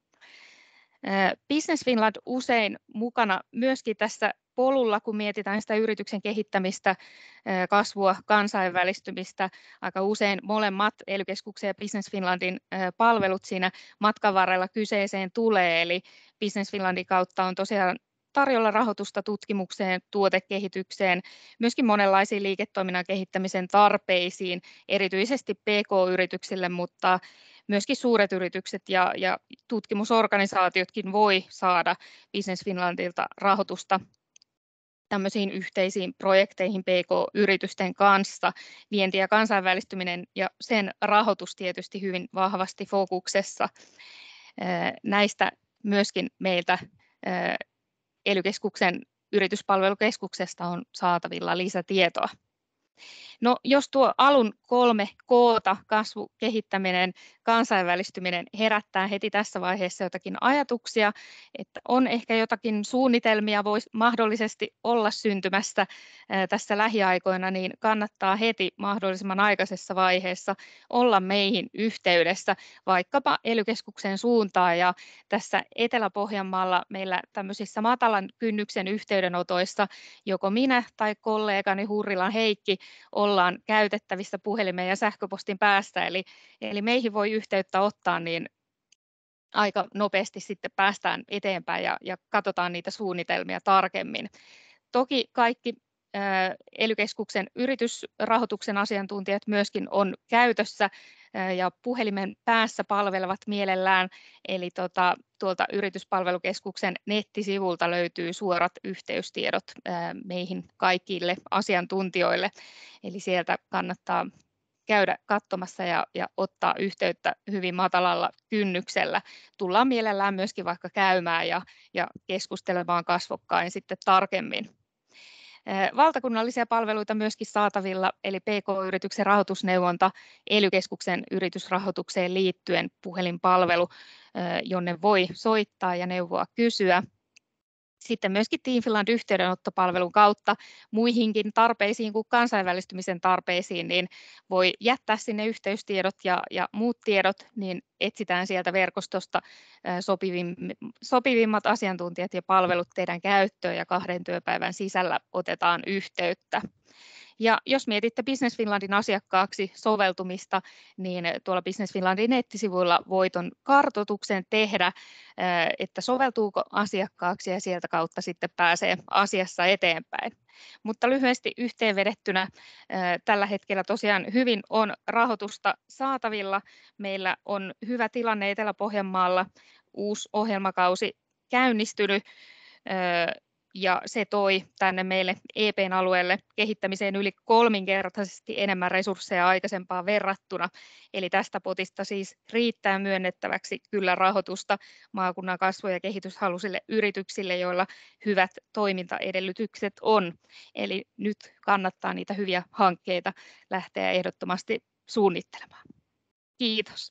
Business Finland usein mukana myöskin tässä polulla, kun mietitään sitä yrityksen kehittämistä, kasvua, kansainvälistymistä. Aika usein molemmat E L Y-keskuksen ja Business Finlandin palvelut siinä matkan varrella kyseeseen tulee, eli Business Finlandin kautta on tosiaan tarjolla rahoitusta tutkimukseen, tuotekehitykseen, myöskin monenlaisiin liiketoiminnan kehittämisen tarpeisiin, erityisesti P K-yrityksille, mutta myöskin suuret yritykset ja, ja tutkimusorganisaatiotkin voi saada Business Finlandilta rahoitusta tämmöisiin yhteisiin projekteihin P K-yritysten kanssa. Vienti ja kansainvälistyminen ja sen rahoitus tietysti hyvin vahvasti fokuksessa. Näistä myöskin meiltä E L Y-keskuksen yrityspalvelukeskuksesta on saatavilla lisätietoa. No, jos tuo alun kolme koota, kasvu, kehittäminen, kansainvälistyminen herättää heti tässä vaiheessa jotakin ajatuksia, että on ehkä jotakin suunnitelmia voisi mahdollisesti olla syntymässä tässä lähiaikoina, niin kannattaa heti mahdollisimman aikaisessa vaiheessa olla meihin yhteydessä, vaikkapa E L Y-keskuksen suuntaan. Ja tässä Etelä-Pohjanmaalla meillä tämmöisissä matalan kynnyksen yhteydenotoissa joko minä tai kollegani Hurrilan Heikki ollaan käytettävissä puhelimen ja sähköpostin päästä, eli, eli meihin voi yhteyttä ottaa, niin aika nopeasti sitten päästään eteenpäin ja, ja katsotaan niitä suunnitelmia tarkemmin. Toki kaikki E L Y-keskuksen yritysrahoituksen asiantuntijat myöskin on käytössä ja puhelimen päässä palvelevat mielellään, eli tuota, tuolta yrityspalvelukeskuksen nettisivulta löytyy suorat yhteystiedot meihin kaikille asiantuntijoille, eli sieltä kannattaa käydä katsomassa ja, ja ottaa yhteyttä hyvin matalalla kynnyksellä. Tullaan mielellään myöskin vaikka käymään ja, ja keskustelemaan kasvokkain sitten tarkemmin. Valtakunnallisia palveluita myöskin saatavilla, eli P K-yrityksen rahoitusneuvonta, E L Y-keskuksen yritysrahoitukseen liittyen puhelinpalvelu, jonne voi soittaa ja neuvoa kysyä. Sitten myöskin Team Finland yhteydenottopalvelun kautta muihinkin tarpeisiin kuin kansainvälistymisen tarpeisiin, niin voi jättää sinne yhteystiedot ja, ja muut tiedot, niin etsitään sieltä verkostosta sopivimmat asiantuntijat ja palvelut teidän käyttöön ja kahden työpäivän sisällä otetaan yhteyttä. Ja jos mietitte Business Finlandin asiakkaaksi soveltumista, niin tuolla Business Finlandin nettisivuilla voi tuon kartoituksen tehdä, että soveltuuko asiakkaaksi ja sieltä kautta sitten pääsee asiassa eteenpäin. Mutta lyhyesti yhteenvedettynä tällä hetkellä tosiaan hyvin on rahoitusta saatavilla. Meillä on hyvä tilanne Etelä-Pohjanmaalla, uusi ohjelmakausi käynnistynyt. Ja se toi tänne meille E P:n alueelle kehittämiseen yli kolminkertaisesti enemmän resursseja aikaisempaan verrattuna. Eli tästä potista siis riittää myönnettäväksi kyllä rahoitusta maakunnan kasvu- ja kehityshaluisille yrityksille, joilla hyvät toimintaedellytykset on. Eli nyt kannattaa niitä hyviä hankkeita lähteä ehdottomasti suunnittelemaan. Kiitos.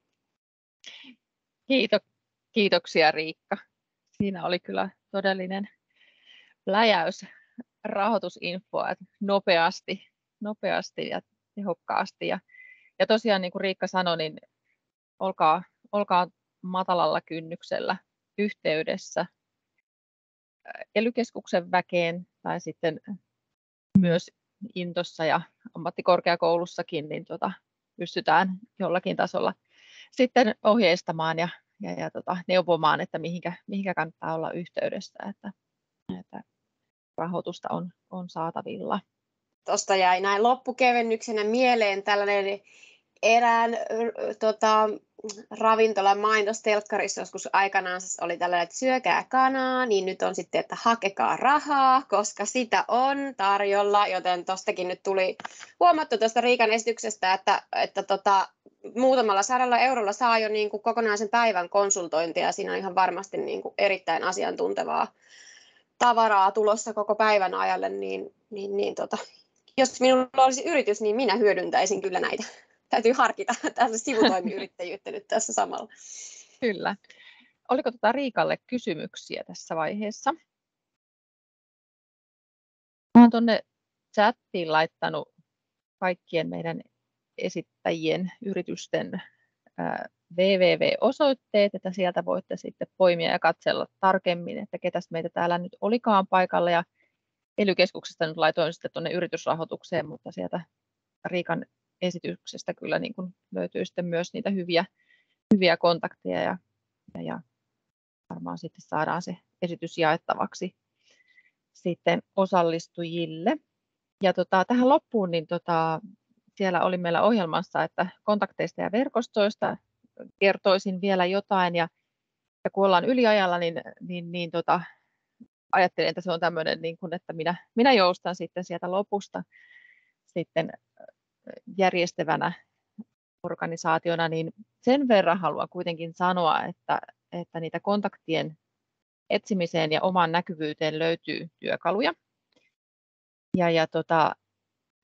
Kiito, kiitoksia Riikka. Siinä oli kyllä todellinen läjäys rahoitusinfoa nopeasti, nopeasti ja tehokkaasti. Ja, ja tosiaan niin kuin Riikka sanoi, niin olkaa, olkaa matalalla kynnyksellä yhteydessä E L Y-keskuksen väkeen tai sitten myös Intossa ja ammattikorkeakoulussakin, niin tota, pystytään jollakin tasolla sitten ohjeistamaan ja, ja, ja tota, neuvomaan, että mihinkä, mihinkä kannattaa olla yhteydessä. Että, että rahoitusta on, on saatavilla. Tuosta jäi näin loppukevennyksenä mieleen tällainen erään tota, ravintolan mainos telkkarissa joskus aikanaan oli tällainen, että syökää kanaa, niin nyt on sitten, että hakekaa rahaa, koska sitä on tarjolla, joten tuostakin nyt tuli huomattu tuosta Riikan esityksestä, että, että tota, muutamalla sadalla eurolla saa jo niin kuin kokonaisen päivän konsultointia, ja siinä on ihan varmasti niin kuin erittäin asiantuntevaa tavaraa tulossa koko päivän ajalle, niin, niin, niin tota, jos minulla olisi yritys, niin minä hyödyntäisin kyllä näitä. Täytyy harkita tässä sivutoimiyrittäjyyttä nyt tässä samalla. Kyllä. Oliko tuota Riikalle kysymyksiä tässä vaiheessa? Olen tuonne chattiin laittanut kaikkien meidän esittäjien yritysten www piste osoitteet, että sieltä voitte sitten poimia ja katsella tarkemmin, että ketäs meitä täällä nyt olikaan paikalla. Ja E L Y-keskuksesta nyt laitoin sitten tuonne yritysrahoitukseen, mutta sieltä Riikan esityksestä kyllä niin kuin löytyy sitten myös niitä hyviä, hyviä kontakteja ja, ja, ja varmaan sitten saadaan se esitys jaettavaksi sitten osallistujille. Ja tota, tähän loppuun niin tota, siellä oli meillä ohjelmassa, että kontakteista ja verkostoista kertoisin vielä jotain ja, ja kun ollaan yliajalla, niin, niin, niin tota, ajattelin, että se on tämmöinen, niin kuin, että minä, minä joustan sitten sieltä lopusta sitten järjestävänä organisaationa, niin sen verran haluan kuitenkin sanoa, että, että niitä kontaktien etsimiseen ja omaan näkyvyyteen löytyy työkaluja. Ja, ja tota,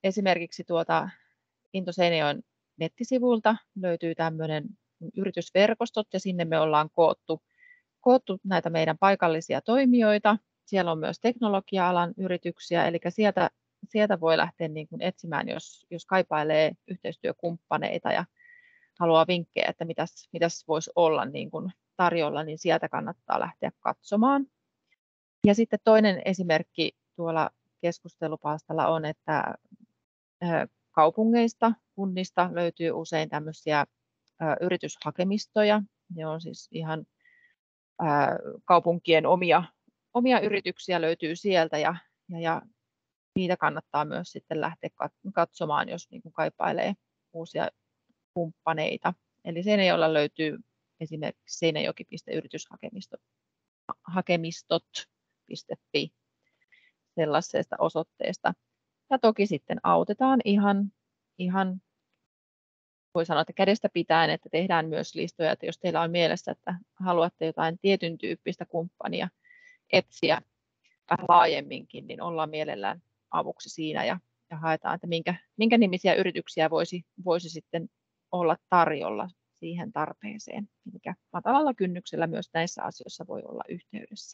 esimerkiksi tuolta Into Seinäjoen nettisivuilta löytyy tämmöinen yritysverkostot ja sinne me ollaan koottu, koottu näitä meidän paikallisia toimijoita. Siellä on myös teknologia-alan yrityksiä, eli sieltä, sieltä voi lähteä niin kuin etsimään, jos, jos kaipailee yhteistyökumppaneita ja haluaa vinkkejä, että mitäs, mitäs voisi olla niin kuin tarjolla, niin sieltä kannattaa lähteä katsomaan. Ja sitten toinen esimerkki tuolla keskustelupalstalla on, että kaupungeista, kunnista löytyy usein tämmöisiä yrityshakemistoja. Ne on siis ihan kaupunkien omia, omia yrityksiä löytyy sieltä ja, ja, ja niitä kannattaa myös sitten lähteä katsomaan, jos niin kuin kaipailee uusia kumppaneita. Eli Seinäjoella löytyy esimerkiksi seinäjoki piste yrityshakemistot piste fi sellaisesta osoitteesta. Ja toki sitten autetaan ihan, ihan voi sanoa, että kädestä pitäen, että tehdään myös listoja, että jos teillä on mielessä, että haluatte jotain tietyn tyyppistä kumppania etsiä vähän laajemminkin, niin ollaan mielellään avuksi siinä ja, ja haetaan, että minkä, minkä nimisiä yrityksiä voisi, voisi sitten olla tarjolla siihen tarpeeseen. Eli matalalla kynnyksellä myös näissä asioissa voi olla yhteydessä.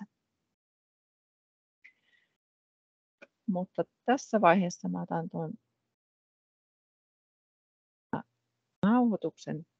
Mutta tässä vaiheessa mä otan tuon nauhoituksen